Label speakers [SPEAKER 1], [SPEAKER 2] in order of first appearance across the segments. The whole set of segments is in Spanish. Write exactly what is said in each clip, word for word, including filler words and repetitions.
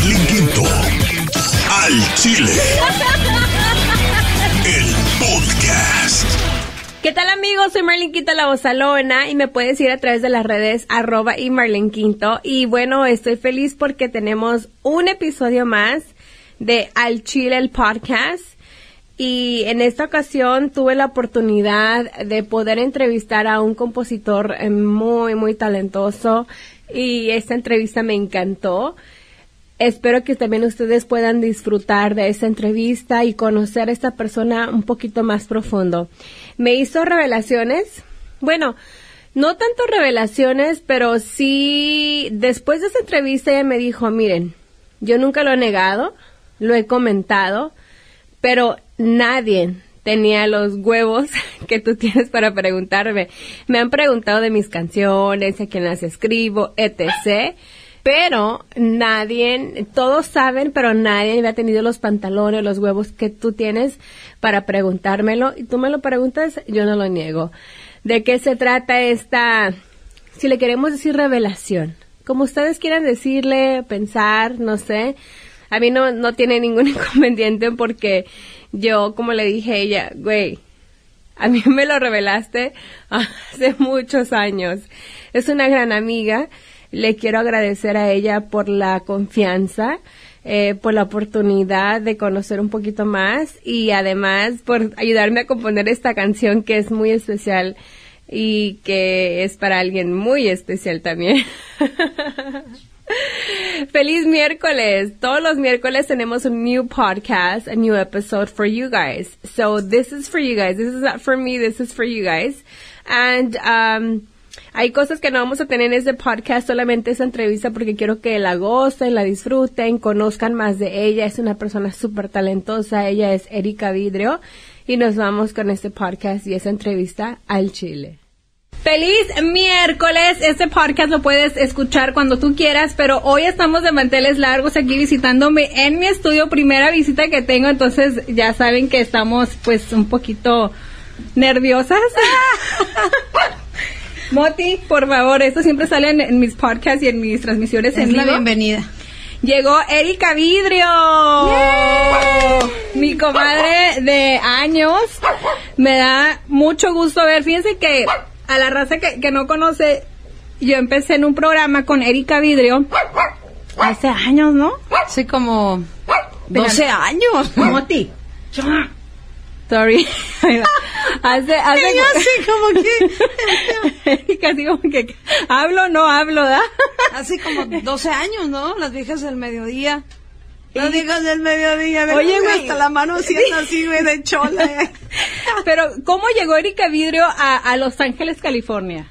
[SPEAKER 1] Marlene Quinto. Al Chile. El podcast.
[SPEAKER 2] ¿Qué tal, amigos? Soy Marlene Quinto, la Bozalona, y me puedes seguir a través de las redes arroba y Marlene Quinto. Y bueno, estoy feliz porque tenemos un episodio más de Al Chile, el podcast. Y en esta ocasión tuve la oportunidad de poder entrevistar a un compositor muy, muy talentoso. Y esta entrevista me encantó. Espero que también ustedes puedan disfrutar de esta entrevista y conocer a esta persona un poquito más profundo. Me hizo revelaciones, bueno, no tanto revelaciones, pero sí, después de esa entrevista ella me dijo, miren, yo nunca lo he negado, lo he comentado, pero nadie tenía los huevos que tú tienes para preguntarme. Me han preguntado de mis canciones, a quién las escribo, etcétera. Pero nadie, todos saben, pero nadie había tenido los pantalones, los huevos que tú tienes para preguntármelo. Y tú me lo preguntas, yo no lo niego. ¿De qué se trata esta, si le queremos decir revelación? Como ustedes quieran decirle, pensar, no sé. A mí no, no tiene ningún inconveniente porque yo, como le dije a ella, güey, a mí me lo revelaste hace muchos años. Es una gran amiga. Le quiero agradecer a ella por la confianza, eh, por la oportunidad de conocer un poquito más y además por ayudarme a componer esta canción que es muy especial y que es para alguien muy especial también. ¡Feliz miércoles! Todos los miércoles tenemos un new podcast, a new episode for you guys. So this is for you guys. This is not for me. This is for you guys. And, um, hay cosas que no vamos a tener en este podcast, solamente esa entrevista porque quiero que la gocen, la disfruten, conozcan más de ella. Es una persona súper talentosa. Ella es Erika Vidrio y nos vamos con este podcast y esa entrevista al Chile. ¡Feliz miércoles! Este podcast lo puedes escuchar cuando tú quieras, pero hoy estamos de manteles largos aquí visitándome en mi estudio, primera visita que tengo, entonces ya saben que estamos pues un poquito nerviosas. Moti, por favor, esto siempre sale en, en mis podcasts y en mis transmisiones en vivo.
[SPEAKER 3] Es la bienvenida.
[SPEAKER 2] Llegó Erika Vidrio, yeah. Mi comadre de años. Me da mucho gusto ver. Fíjense que a la raza que, que no conoce, yo empecé en un programa con Erika Vidrio hace años, ¿no?
[SPEAKER 3] Sí, como doce años.
[SPEAKER 2] Moti. Sorry. hace, hace
[SPEAKER 3] yo así como que
[SPEAKER 2] Erika así como que hablo, no hablo, ¿da?
[SPEAKER 3] Así como doce años, ¿no? Las viejas del mediodía. Las viejas del mediodía.
[SPEAKER 2] Oye, güey,
[SPEAKER 3] hasta la mano haciendo así, güey, de chola.
[SPEAKER 2] Pero, ¿cómo llegó Erika Vidrio a, a Los Ángeles, California?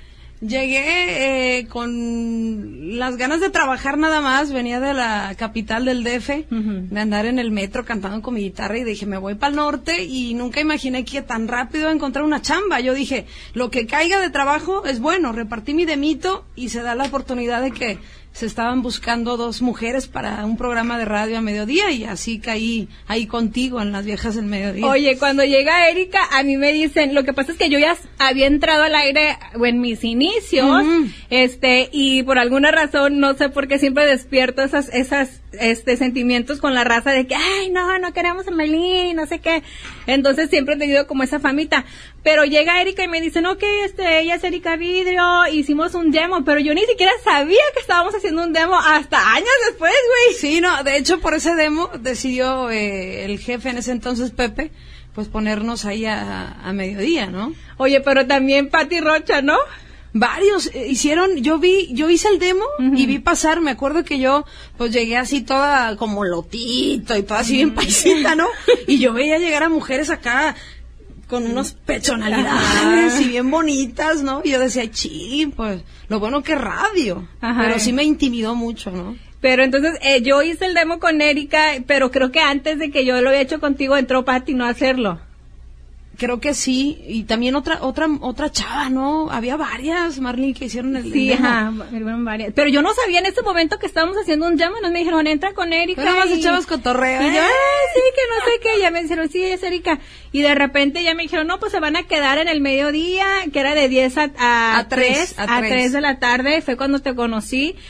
[SPEAKER 3] Llegué eh, con las ganas de trabajar nada más, venía de la capital del D F, uh-huh. de andar en el metro cantando con mi guitarra y dije, me voy para el norte y nunca imaginé que tan rápido encontrar una chamba. Yo dije, lo que caiga de trabajo es bueno, repartí mi demito y se da la oportunidad de que se estaban buscando dos mujeres para un programa de radio a mediodía y así caí ahí contigo en Las Viejas del Mediodía.
[SPEAKER 2] Oye, cuando llega Erika, a mí me dicen, lo que pasa es que yo ya había entrado al aire en mis inicios, uh-huh. este, y por alguna razón, no sé por qué siempre despierto esas, esas, este, sentimientos con la raza de que, ay, no, no queremos a Marlene, no sé qué. Entonces siempre he tenido como esa famita. Pero llega Erika y me dicen, ok, este, ella es Erika Vidrio, hicimos un demo, pero yo ni siquiera sabía que estábamos haciendo un demo hasta años después, güey.
[SPEAKER 3] Sí, no, de hecho por ese demo decidió eh, el jefe en ese entonces, Pepe, pues ponernos ahí a, a mediodía, ¿no?
[SPEAKER 2] Oye, pero también Pati Rocha, ¿no?
[SPEAKER 3] Varios eh, hicieron, yo vi, yo hice el demo uh-huh. y vi pasar, me acuerdo que yo pues llegué así toda como lotito y toda así bien paisita, ¿no? Y yo veía llegar a mujeres acá con unas personalidades y bien bonitas, ¿no? Y yo decía, sí, pues, lo bueno que es radio. Ajá. Pero sí me intimidó mucho, ¿no?
[SPEAKER 2] Pero entonces, eh, yo hice el demo con Erika, pero creo que antes de que yo lo había hecho contigo, entró Pati no a hacerlo.
[SPEAKER 3] Creo que sí, y también otra otra otra chava, ¿no? Había varias, Marlene, que hicieron el
[SPEAKER 2] Sí,
[SPEAKER 3] demo.
[SPEAKER 2] ajá, varias. Pero yo no sabía en ese momento que estábamos haciendo un jam, nos me dijeron, entra con Erika.
[SPEAKER 3] Pero más
[SPEAKER 2] y...
[SPEAKER 3] echabas cotorreo,
[SPEAKER 2] y
[SPEAKER 3] ¿eh?
[SPEAKER 2] yo, ah, sí, que no sé qué, ya me dijeron, sí, es Erika. Y de repente ya me dijeron, no, pues se van a quedar en el mediodía, que era de diez a, a,
[SPEAKER 3] a tres,
[SPEAKER 2] a tres de la tarde, fue cuando te conocí.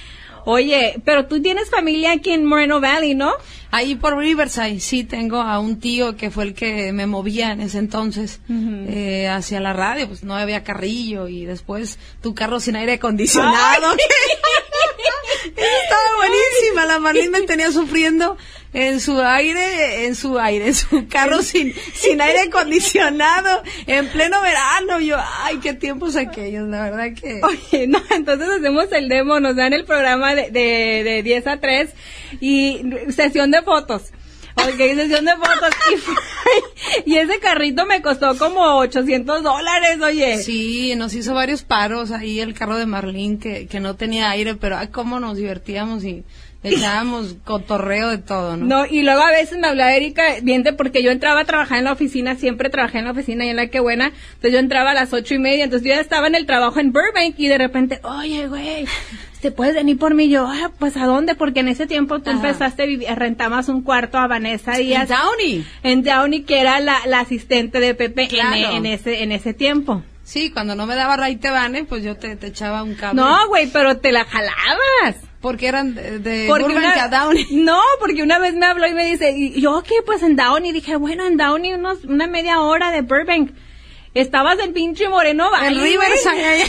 [SPEAKER 2] Oye, pero tú tienes familia aquí en Moreno Valley, ¿no?
[SPEAKER 3] Ahí por Riverside, sí, tengo a un tío que fue el que me movía en ese entonces uh-huh. eh, hacia la radio, pues no había carrillo y después tu carro sin aire acondicionado. Estaba buenísima, la Marlene me tenía sufriendo en su aire, en su aire, en su carro sin, sin aire acondicionado, en pleno verano. Yo, ay, qué tiempos aquellos, la verdad que...
[SPEAKER 2] Oye, no, entonces hacemos el demo, nos dan el programa de, de, de diez a tres y sesión de fotos. Ok, sesión de fotos y, y ese carrito me costó como ochocientos dólares, oye.
[SPEAKER 3] Sí, nos hizo varios paros ahí el carro de Marlene que, que no tenía aire, pero ay, cómo nos divertíamos y echábamos cotorreo de todo, ¿no?
[SPEAKER 2] No, y luego a veces me hablaba Erika, viente, porque yo entraba a trabajar en la oficina, siempre trabajé en la oficina y en la que buena, entonces yo entraba a las ocho y media, entonces yo ya estaba en el trabajo en Burbank y de repente, oye, güey, ¿te puedes venir por mí? Yo, ah, pues ¿a dónde? Porque en ese tiempo tú Ajá. empezaste a vivir, rentabas un cuarto a Vanessa Díaz.
[SPEAKER 3] En Downey.
[SPEAKER 2] En Downey, que era la, la asistente de Pepe
[SPEAKER 3] claro.
[SPEAKER 2] en, en ese, en ese tiempo.
[SPEAKER 3] Sí, cuando no me daba raite Vane, pues yo te, te echaba un cable.
[SPEAKER 2] No, güey, pero te la jalabas.
[SPEAKER 3] Porque eran de, de
[SPEAKER 2] porque
[SPEAKER 3] Burbank
[SPEAKER 2] una,
[SPEAKER 3] a Downey.
[SPEAKER 2] No, porque una vez me habló y me dice, y yo, ¿qué? Pues en Downey. Y dije, bueno, en Downey unos, una media hora de Burbank. Estabas en pinche Moreno Valley.
[SPEAKER 3] En Riverside.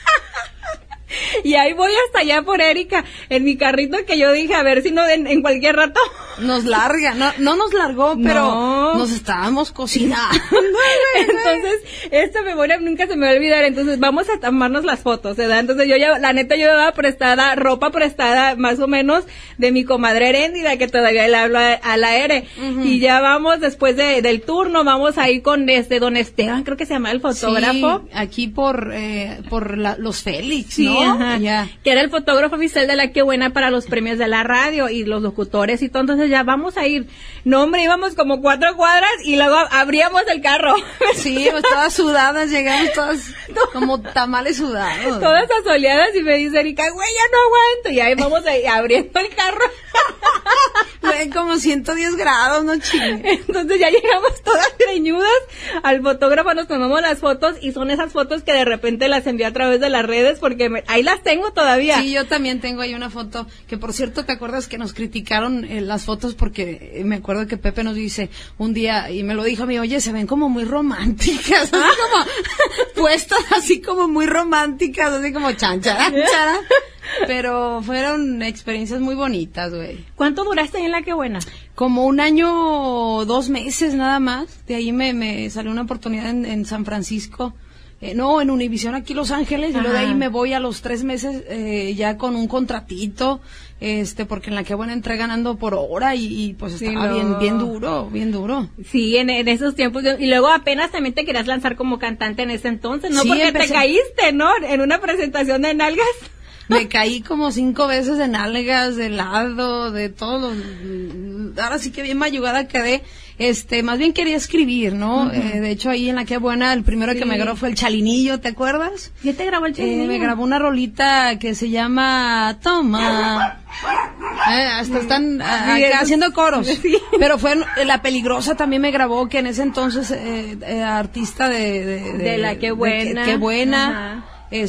[SPEAKER 2] Y ahí voy hasta allá por Erika, en mi carrito que yo dije, a ver si no en, en cualquier rato.
[SPEAKER 3] Nos larga, no, no nos largó, pero no. Nos estábamos cocinando.
[SPEAKER 2] Entonces, esta memoria nunca se me va a olvidar, entonces vamos a tomarnos las fotos, ¿verdad? Entonces yo ya, la neta yo llevaba prestada, ropa prestada, más o menos, de mi comadre Heréndida, que todavía le hablo a, a la Ere, uh-huh. y ya vamos después de, del turno, vamos a ir con este Don Esteban, creo que se llama el fotógrafo.
[SPEAKER 3] Sí, aquí por, eh, por la, los Félix,
[SPEAKER 2] sí,
[SPEAKER 3] ¿no?
[SPEAKER 2] Ajá.
[SPEAKER 3] Ya.
[SPEAKER 2] Que era el fotógrafo oficial de La Que Buena para los premios de la radio y los locutores y todo, entonces ya vamos a ir. No, hombre, íbamos como cuatro cuadras y luego abríamos el carro.
[SPEAKER 3] Sí, pues todas sudadas, llegamos todas como tamales sudados.
[SPEAKER 2] Todas asoleadas y me dice Erika, güey, ya no aguanto. Y ahí vamos ahí abriendo el carro.
[SPEAKER 3] Ven como ciento diez grados, no chingue.
[SPEAKER 2] Entonces ya llegamos todas greñudas al fotógrafo, nos tomamos las fotos y son esas fotos que de repente las envió a través de las redes porque me, ahí las tengo todavía.
[SPEAKER 3] Sí, yo también tengo ahí una foto que, por cierto, ¿te acuerdas que nos criticaron eh, las fotos? Porque eh, me acuerdo que Pepe nos dice un día, y me lo dijo a mí, oye, se ven como muy románticas, así como puestas así como muy románticas, así como chanchara, chanchara. Pero fueron experiencias muy bonitas, güey.
[SPEAKER 2] ¿Cuánto duraste en La Que Buena?
[SPEAKER 3] Como un año o dos meses nada más. De ahí me, me salió una oportunidad en, en San Francisco. Eh, no, en Univisión aquí Los Ángeles. Ajá. Y luego de ahí me voy a los tres meses eh, ya con un contratito. Este, porque en La Que Buena entré ganando por hora y, y pues
[SPEAKER 2] sí,
[SPEAKER 3] estaba
[SPEAKER 2] no.
[SPEAKER 3] bien, bien duro, bien duro.
[SPEAKER 2] Sí, en, en esos tiempos. Y luego apenas también te querías lanzar como cantante en ese entonces, ¿no?
[SPEAKER 3] Sí,
[SPEAKER 2] Porque
[SPEAKER 3] empecé...
[SPEAKER 2] te caíste, ¿no? En una presentación de nalgas.
[SPEAKER 3] Me caí como cinco veces de nalgas, de lado, de todos los... Ahora sí que bien mayugada quedé. Este, más bien quería escribir, ¿no? Uh-huh. Eh, de hecho, ahí en La Que Buena, el primero sí. que me grabó fue el Chalinillo, ¿te acuerdas?
[SPEAKER 2] ¿Ya te grabó el Chalinillo?
[SPEAKER 3] Eh, me grabó una rolita que se llama Toma. Eh, hasta están uh,
[SPEAKER 2] sí,
[SPEAKER 3] acá haciendo coros.
[SPEAKER 2] Sí.
[SPEAKER 3] Pero fue eh, La Peligrosa también me grabó, que en ese entonces eh, eh, artista de, de, de...
[SPEAKER 2] De La Que Buena.
[SPEAKER 3] De que, que Buena.
[SPEAKER 2] Ajá.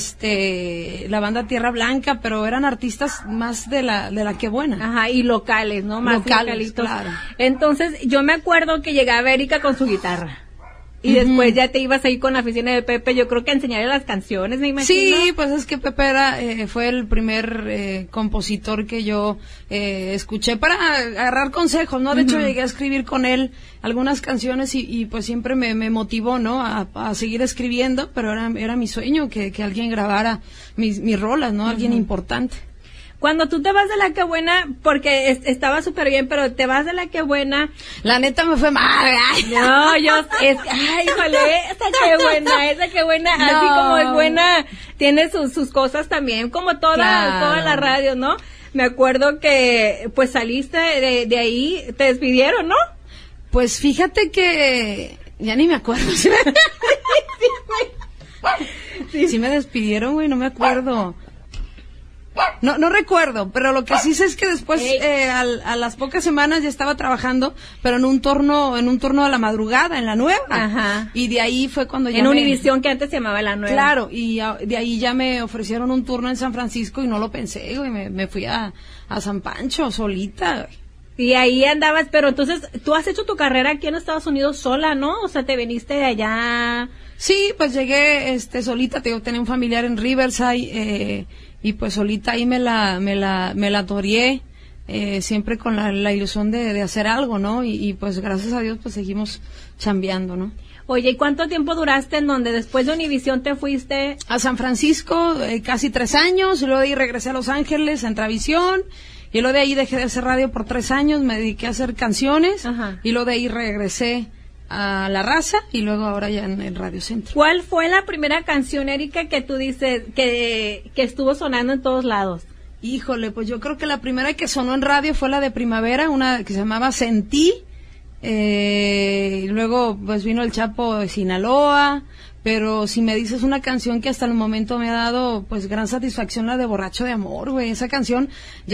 [SPEAKER 3] Este, la banda Tierra Blanca, pero eran artistas más de la de la Que Buena.
[SPEAKER 2] Ajá, y locales, ¿no? Más
[SPEAKER 3] locales,
[SPEAKER 2] localitos.
[SPEAKER 3] Claro.
[SPEAKER 2] Entonces, yo me acuerdo que llegaba Erika con su guitarra. Y uh-huh. después ya te ibas ahí con la oficina de Pepe, yo creo que a enseñarle las canciones, me imagino.
[SPEAKER 3] Sí, pues es que Pepe era, eh, fue el primer eh, compositor que yo eh, escuché para agarrar consejos, ¿no? De uh-huh. hecho, llegué a escribir con él algunas canciones y, y pues siempre me, me motivó, ¿no? A, a seguir escribiendo, pero era, era mi sueño que, que alguien grabara mis, mis rolas, ¿no? Uh-huh. Alguien importante.
[SPEAKER 2] Cuando tú te vas de La Que Buena, porque es, estaba súper bien, pero te vas de La Que Buena.
[SPEAKER 3] La neta me fue mal. Ay.
[SPEAKER 2] No, yo, es, ay, híjole, esa Que Buena, esa Que Buena, no. Así como es buena, tiene sus, sus cosas también, como toda, claro. toda la radio, ¿no? Me acuerdo que, pues saliste de, de ahí, te despidieron, ¿no?
[SPEAKER 3] Pues fíjate que, ya ni me acuerdo. Sí me, sí, sí me despidieron, güey, no me acuerdo. No, no recuerdo, pero lo que sí sé es que después, eh, al, a las pocas semanas ya estaba trabajando, pero en un turno, en un turno de la madrugada, en la nueva.
[SPEAKER 2] Ajá.
[SPEAKER 3] Y de ahí fue cuando ya
[SPEAKER 2] En
[SPEAKER 3] me...
[SPEAKER 2] Univisión, que antes se llamaba La Nueva.
[SPEAKER 3] Claro, y a- de ahí ya me ofrecieron un turno en San Francisco y no lo pensé, güey, me, me fui a, a San Pancho solita, güey.
[SPEAKER 2] Y ahí andabas, pero entonces, tú has hecho tu carrera aquí en Estados Unidos sola, ¿no? O sea, te viniste de allá.
[SPEAKER 3] Sí, pues llegué, este, solita, te digo, tenía un familiar en Riverside, eh, y pues solita ahí me la, me la, me la toreé, eh, siempre con la, la ilusión de, de hacer algo, ¿no? Y, y pues gracias a Dios pues seguimos chambeando, ¿no?
[SPEAKER 2] Oye, ¿y cuánto tiempo duraste en donde después de Univisión te fuiste?
[SPEAKER 3] A San Francisco, eh, casi tres años, y luego de ahí regresé a Los Ángeles, a Entravisión, y luego de ahí dejé de hacer radio por tres años, me dediqué a hacer canciones,
[SPEAKER 2] Ajá.
[SPEAKER 3] y luego de ahí regresé a La Raza, y luego ahora ya en el Radio Centro.
[SPEAKER 2] ¿Cuál fue la primera canción, Erika, que tú dices que, que estuvo sonando en todos lados?
[SPEAKER 3] Híjole, pues yo creo que la primera que sonó en radio fue la de Primavera, una que se llamaba Sentí, eh, y luego pues vino el Chapo de Sinaloa, pero si me dices una canción que hasta el momento me ha dado pues gran satisfacción, la de Borracho de Amor, güey, esa canción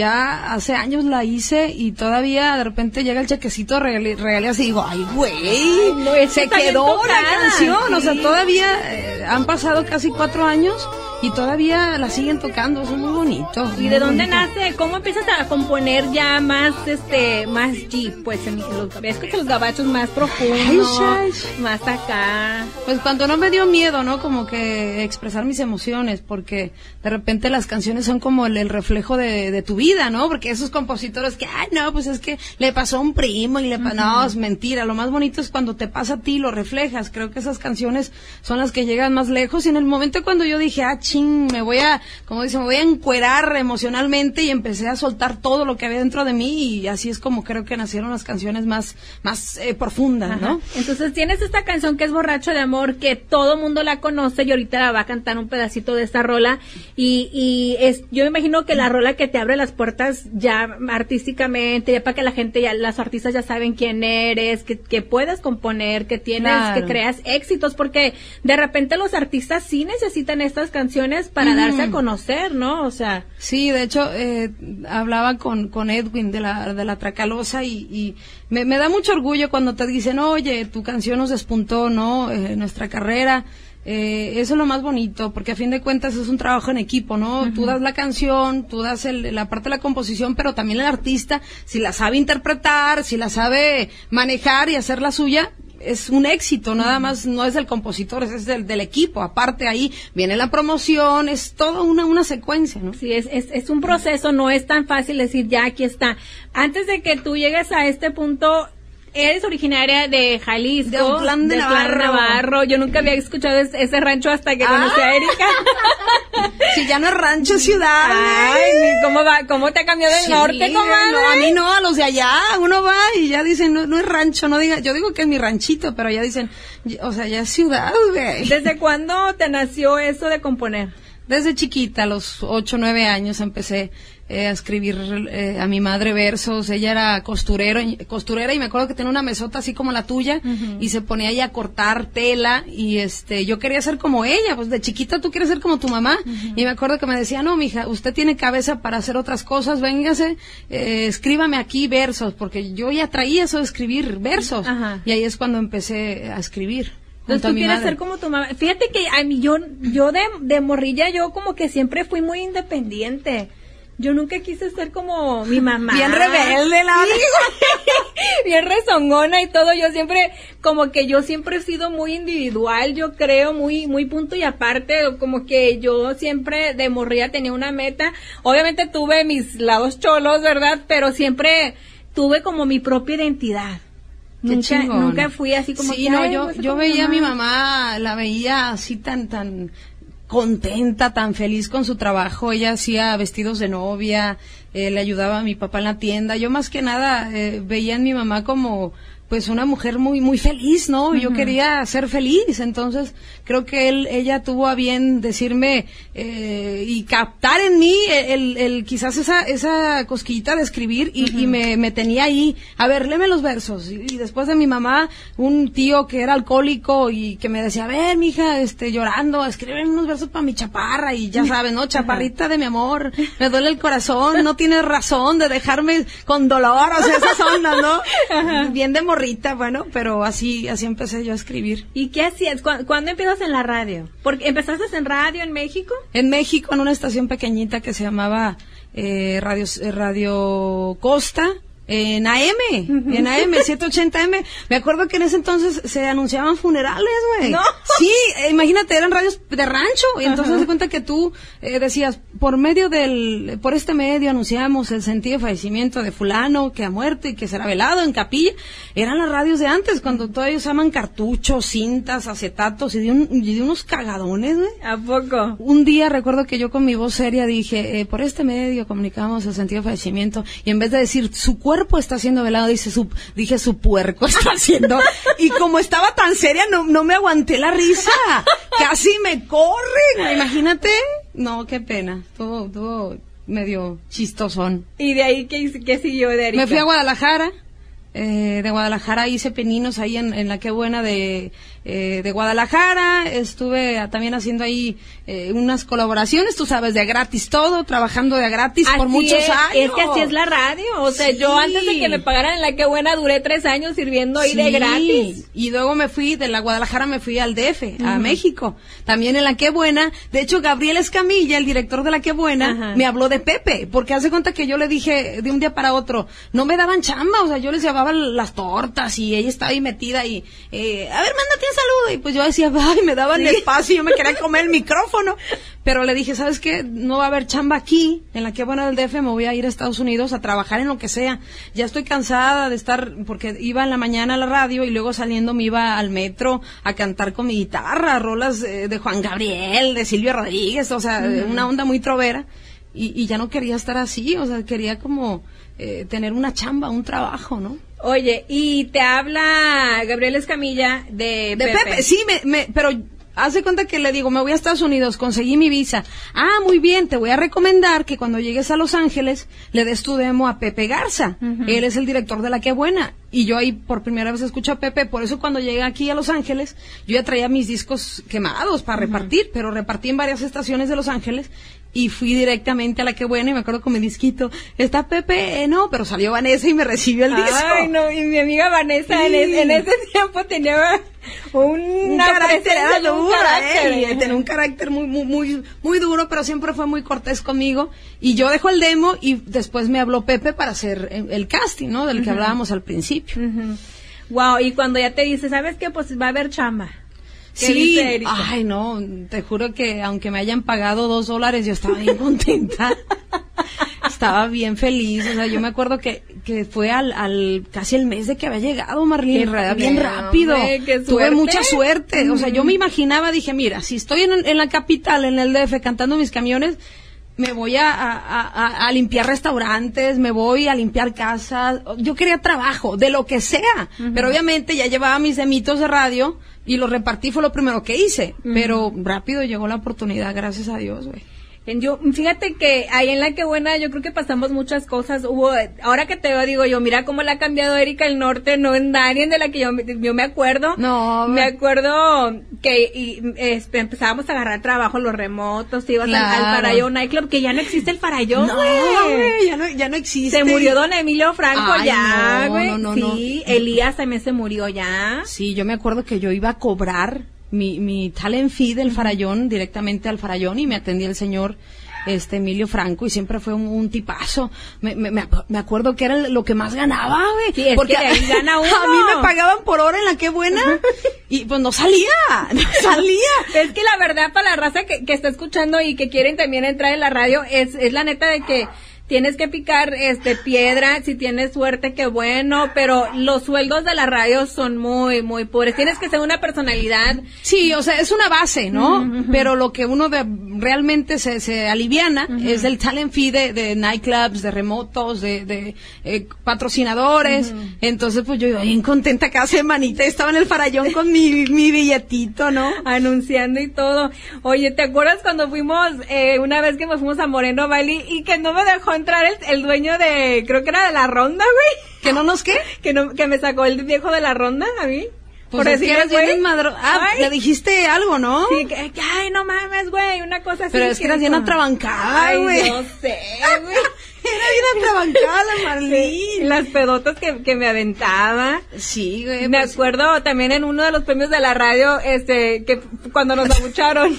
[SPEAKER 3] ya hace años la hice y todavía de repente llega el chequecito de regali- regalías y digo, ay, güey,
[SPEAKER 2] no, es que
[SPEAKER 3] se
[SPEAKER 2] está bien
[SPEAKER 3] quedó
[SPEAKER 2] tocada,
[SPEAKER 3] la canción, o sea,
[SPEAKER 2] sí.
[SPEAKER 3] todavía eh, han pasado casi cuatro años y todavía la siguen tocando, eso es muy bonito.
[SPEAKER 2] ¿Y
[SPEAKER 3] muy
[SPEAKER 2] de dónde
[SPEAKER 3] bonito.
[SPEAKER 2] nace? ¿Cómo empiezas a componer ya más, este, más G? Pues en los, ves que los gabachos más profundos,
[SPEAKER 3] Ay,
[SPEAKER 2] más acá.
[SPEAKER 3] Pues cuando no me dio miedo, ¿no? Como que expresar mis emociones, porque de repente las canciones son como el, el reflejo de, de tu vida, ¿no? Porque esos compositores que, ay, no, pues es que le pasó a un primo y le pasó... No, es mentira. Lo más bonito es cuando te pasa a ti, lo reflejas. Creo que esas canciones son las que llegan más lejos. Y en el momento cuando yo dije, ah, ching, me voy a, como dicen, me voy a encuerar emocionalmente, y empecé a soltar todo lo que había dentro de mí, y así es como creo que nacieron las canciones más, más eh, profundas,
[SPEAKER 2] Ajá.
[SPEAKER 3] ¿no?
[SPEAKER 2] Entonces tienes esta canción que es Borracho de Amor, que todo mundo la conoce, y ahorita la va a cantar un pedacito de esta rola, y, y es, yo me imagino que la rola que te abre las puertas ya artísticamente, ya para que la gente, ya las artistas ya saben quién eres, que, que puedes componer, que tienes,
[SPEAKER 3] Claro.
[SPEAKER 2] que creas éxitos, porque de repente los artistas sí necesitan estas canciones para
[SPEAKER 3] Ujú.
[SPEAKER 2] darse a conocer, ¿no? O sea,
[SPEAKER 3] Sí, de hecho, eh, hablaba con, con Edwin de la, de la Tracalosa, y, y me, me da mucho orgullo cuando te dicen, oye, tu canción nos despuntó, ¿no? Eh, nuestra carrera. Eh, eso es lo más bonito, porque a fin de cuentas es un trabajo en equipo, ¿no? Uh-huh. Tú das la canción, tú das el, la parte de la composición, pero también el artista, si la sabe interpretar, si la sabe manejar y hacer la suya, es un éxito, nada más no es del compositor, es del, del equipo. Aparte ahí viene la promoción, es toda una, una secuencia, ¿no?
[SPEAKER 2] sí, es, es, es un proceso, no es tan fácil decir, ya, aquí está. Antes de que tú llegues a este punto, eres originaria de Jalisco,
[SPEAKER 3] De Autlán de Navarro.
[SPEAKER 2] Navarro. Yo nunca había escuchado ese, ese rancho hasta que
[SPEAKER 3] Ah.
[SPEAKER 2] conocí a Erika.
[SPEAKER 3] Si ya no es rancho, es ciudad.
[SPEAKER 2] Ay, mi, ¿cómo va? ¿Cómo te ha cambiado del
[SPEAKER 3] Sí,
[SPEAKER 2] norte, comadre?
[SPEAKER 3] no, a mí no, a los de allá, uno va y ya dicen, no, no es rancho, no diga, yo digo que es mi ranchito, pero ya dicen, o sea, ya es ciudad, güey.
[SPEAKER 2] ¿Desde cuándo te nació eso de componer?
[SPEAKER 3] Desde chiquita, a los ocho, nueve años, empecé eh, a escribir eh, a mi madre versos. Ella era costurero, costurera, y me acuerdo que tenía una mesota así como la tuya, uh-huh. y se ponía ahí a cortar tela, y este, yo quería ser como ella. Pues de chiquita tú quieres ser como tu mamá, uh-huh. y me acuerdo que me decía, no, mija, usted tiene cabeza para hacer otras cosas, véngase, eh, escríbame aquí versos, porque yo ya traía eso de escribir versos, uh-huh. y ahí es cuando empecé a escribir.
[SPEAKER 2] Entonces tú quieres ser como tu mamá. Fíjate que a mí, yo, yo de, de morrilla, yo como que siempre fui muy independiente. Yo nunca quise ser como mi mamá.
[SPEAKER 3] Bien rebelde, la
[SPEAKER 2] sí, bien rezongona y todo. Yo siempre, como que yo siempre he sido muy individual, yo creo, muy, muy punto y aparte. Como que yo siempre de morrilla tenía una meta. Obviamente tuve mis lados cholos, ¿verdad? Pero siempre tuve como mi propia identidad.
[SPEAKER 3] Qué
[SPEAKER 2] Nunca,
[SPEAKER 3] chingón.
[SPEAKER 2] nunca fui así como
[SPEAKER 3] sí,
[SPEAKER 2] que,
[SPEAKER 3] no,
[SPEAKER 2] ay,
[SPEAKER 3] yo,
[SPEAKER 2] voy a ser
[SPEAKER 3] yo
[SPEAKER 2] como
[SPEAKER 3] veía a mi
[SPEAKER 2] mamá.
[SPEAKER 3] mamá, la veía así tan, tan contenta, tan feliz con su trabajo. Ella hacía vestidos de novia, eh, le ayudaba a mi papá en la tienda. Yo más que nada eh, veía en mi mamá como pues una mujer muy muy feliz, ¿no? Uh-huh. Yo quería ser feliz, entonces creo que él, ella tuvo a bien decirme eh, y captar en mí el, el, el quizás esa esa cosquillita de escribir y, uh-huh. y me, me tenía ahí, a ver, léeme los versos. Y, y después de mi mamá, un tío que era alcohólico y que me decía, a ver, mija, este, llorando, escribe unos versos para mi chaparra, y ya sabes, ¿no? Chaparrita de mi amor, me duele el corazón, no tienes razón de dejarme con dolor, o sea, esas ondas, ¿no? Ajá. Bien de morrita, bueno, pero así así empecé yo a escribir.
[SPEAKER 2] ¿Y qué hacías? ¿Cu- ¿Cuándo empiezas en la radio? Porque ¿empezaste en radio en México?
[SPEAKER 3] En México, en una estación pequeñita que se llamaba eh, Radio, eh, Radio Costa, en A M, uh-huh. en A M, setecientos ochenta eme. Me acuerdo que en ese entonces se anunciaban funerales, güey.
[SPEAKER 2] ¿No?
[SPEAKER 3] Sí, eh, imagínate, eran radios de rancho. Y entonces uh-huh. se cuenta que tú eh, decías, por medio del, por este medio anunciamos el sentido de fallecimiento de fulano que ha muerto y que será velado en capilla. Eran las radios de antes, cuando todavía usaban cartuchos, cintas, acetatos y de, un, y de unos cagadones, güey.
[SPEAKER 2] ¿A poco?
[SPEAKER 3] Un día recuerdo que yo con mi voz seria dije, eh, por este medio comunicamos el sentido de fallecimiento, y en vez de decir su cuerpo está siendo velado, dice su, dije su puerco está siendo, y como estaba tan seria no, no me aguanté la risa, casi me corren, imagínate, no, qué pena, todo, todo medio chistosón.
[SPEAKER 2] ¿Y de ahí qué, qué siguió de Erika?
[SPEAKER 3] Me fui a Guadalajara. Eh, de Guadalajara hice peninos ahí en, en la Qué Buena de, eh, de Guadalajara. Estuve a, también haciendo ahí eh, unas colaboraciones, tú sabes, de gratis todo, trabajando de gratis
[SPEAKER 2] así
[SPEAKER 3] por muchos
[SPEAKER 2] es,
[SPEAKER 3] años.
[SPEAKER 2] Es que así es la radio, o sea,
[SPEAKER 3] sí.
[SPEAKER 2] yo antes de que me pagaran en la Qué Buena duré tres años sirviendo ahí
[SPEAKER 3] sí.
[SPEAKER 2] de gratis.
[SPEAKER 3] Y luego me fui, de la Guadalajara me fui al D F, uh-huh. a México, también en la Qué Buena. De hecho, Gabriel Escamilla, el director de la Qué Buena, uh-huh. me habló de Pepe, porque hace cuenta que yo le dije de un día para otro, no me daban chamba, o sea, yo les llevaba las tortas y ella estaba ahí metida y, eh, a ver, mándate un saludo. Y pues yo decía, ay, me daban sí. espacio y yo me quería comer el micrófono. Pero le dije, ¿sabes qué? No va a haber chamba aquí, en la Qué Buena del D F, me voy a ir a Estados Unidos a trabajar en lo que sea. Ya estoy cansada de estar, porque iba en la mañana a la radio y luego saliendo me iba al metro a cantar con mi guitarra, rolas eh, de Juan Gabriel, de Silvio Rodríguez, o sea, mm. una onda muy trovera. Y, y ya no quería estar así, o sea, quería como eh, tener una chamba, un trabajo, ¿no?
[SPEAKER 2] Oye, y te habla Gabriel Escamilla de,
[SPEAKER 3] de
[SPEAKER 2] Pepe.
[SPEAKER 3] Pepe. Sí, me, me, pero haz de cuenta que le digo, me voy a Estados Unidos, conseguí mi visa. Ah, muy bien, te voy a recomendar que cuando llegues a Los Ángeles le des tu demo a Pepe Garza. Uh-huh. Él es el director de la Qué Buena. Y yo ahí por primera vez escucho a Pepe, por eso cuando llegué aquí a Los Ángeles, yo ya traía mis discos quemados para uh-huh. repartir, pero repartí en varias estaciones de Los Ángeles. Y fui directamente a la Qué Buena y me acuerdo con mi disquito, ¿está Pepe? Eh, no, pero salió Vanessa y me recibió el disco.
[SPEAKER 2] Ay, no, y mi amiga Vanessa sí. en, es, en ese tiempo tenía un,
[SPEAKER 3] un carácter, era duro, eh, y tenía un carácter muy, muy, muy, muy duro, pero siempre fue muy cortés conmigo. Y yo dejo el demo y después me habló Pepe para hacer el casting, ¿no? Del que uh-huh. hablábamos al principio.
[SPEAKER 2] Uh-huh. Wow, y cuando ya te dice, ¿sabes qué? Pues va a haber chamba.
[SPEAKER 3] Sí, ay no, te juro que aunque me hayan pagado dos dólares yo estaba bien contenta, estaba bien feliz, o sea, yo me acuerdo que, que fue al, al, casi el mes de que había llegado, Marlene, Qué bien rápido, hombre, tuve mucha suerte, mm. o sea, yo me imaginaba, dije, mira, si estoy en, en la capital, en el D F, cantando mis camiones, me voy a, a, a, a limpiar restaurantes, me voy a limpiar casas, yo quería trabajo, de lo que sea, uh-huh. pero obviamente ya llevaba mis demitos de radio y los repartí, fue lo primero que hice, uh-huh. pero rápido llegó la oportunidad, gracias a Dios, güey.
[SPEAKER 2] Yo, fíjate que ahí en la Qué Buena yo creo que pasamos muchas cosas. Hubo, ahora que te veo, digo yo, mira cómo la ha cambiado Erika el Norte, no es nadie de la que yo, yo me acuerdo.
[SPEAKER 3] No.
[SPEAKER 2] Me acuerdo que y, este, empezábamos a agarrar trabajo los remotos, ibas claro. al, al Farallón Nightclub, que ya no existe el Farallón,
[SPEAKER 3] no, güey, ya no, ya no existe.
[SPEAKER 2] Se murió don Emilio Franco
[SPEAKER 3] Ay,
[SPEAKER 2] ya,
[SPEAKER 3] güey.
[SPEAKER 2] No, no, no, sí,
[SPEAKER 3] no.
[SPEAKER 2] Elías también se murió ya.
[SPEAKER 3] Sí, yo me acuerdo que yo iba a cobrar mi, mi talent fee del Farallón, directamente al Farallón, y me atendía el señor este Emilio Franco y siempre fue un, un tipazo. Me, me, me acuerdo que era lo que más ganaba, güey.
[SPEAKER 2] Sí, porque de ahí gana uno.
[SPEAKER 3] A mí me pagaban por hora en la Qué Buena y pues no salía, no salía.
[SPEAKER 2] Es que la verdad para la raza que, que está escuchando y que quieren también entrar en la radio es, es la neta de que tienes que picar este piedra, si tienes suerte, qué bueno, pero los sueldos de la radio son muy, muy pobres. Tienes que ser una personalidad.
[SPEAKER 3] Sí, o sea, es una base, ¿no? Uh-huh. Pero lo que uno de, realmente se, se aliviana uh-huh. es el talent fee de, de nightclubs, de remotos, de, de eh, patrocinadores. Uh-huh. Entonces, pues yo iba bien contenta cada semanita, estaba en el farallón con mi, mi billetito, ¿no?
[SPEAKER 2] Anunciando y todo. Oye, ¿te acuerdas cuando fuimos, eh, una vez que nos fuimos a Moreno Valley y que no me dejó entrar el, el dueño de, creo que era de la ronda, güey?
[SPEAKER 3] ¿Que no nos qué?
[SPEAKER 2] Que no, que me sacó el viejo de la ronda a mí.
[SPEAKER 3] Pues por decir, güey. Madro... Ah, ay. Le dijiste algo, ¿no?
[SPEAKER 2] Sí, que, que ay, no mames, güey, una cosa así.
[SPEAKER 3] Pero es que eras bien atrabancada, güey.
[SPEAKER 2] No sé, güey.
[SPEAKER 3] Era bien atrabancada la Marlene.
[SPEAKER 2] Sí, las pedotas que, que me aventaba.
[SPEAKER 3] Sí, güey.
[SPEAKER 2] Me
[SPEAKER 3] pues...
[SPEAKER 2] acuerdo también en uno de los premios de la radio, este, que cuando nos abucharon.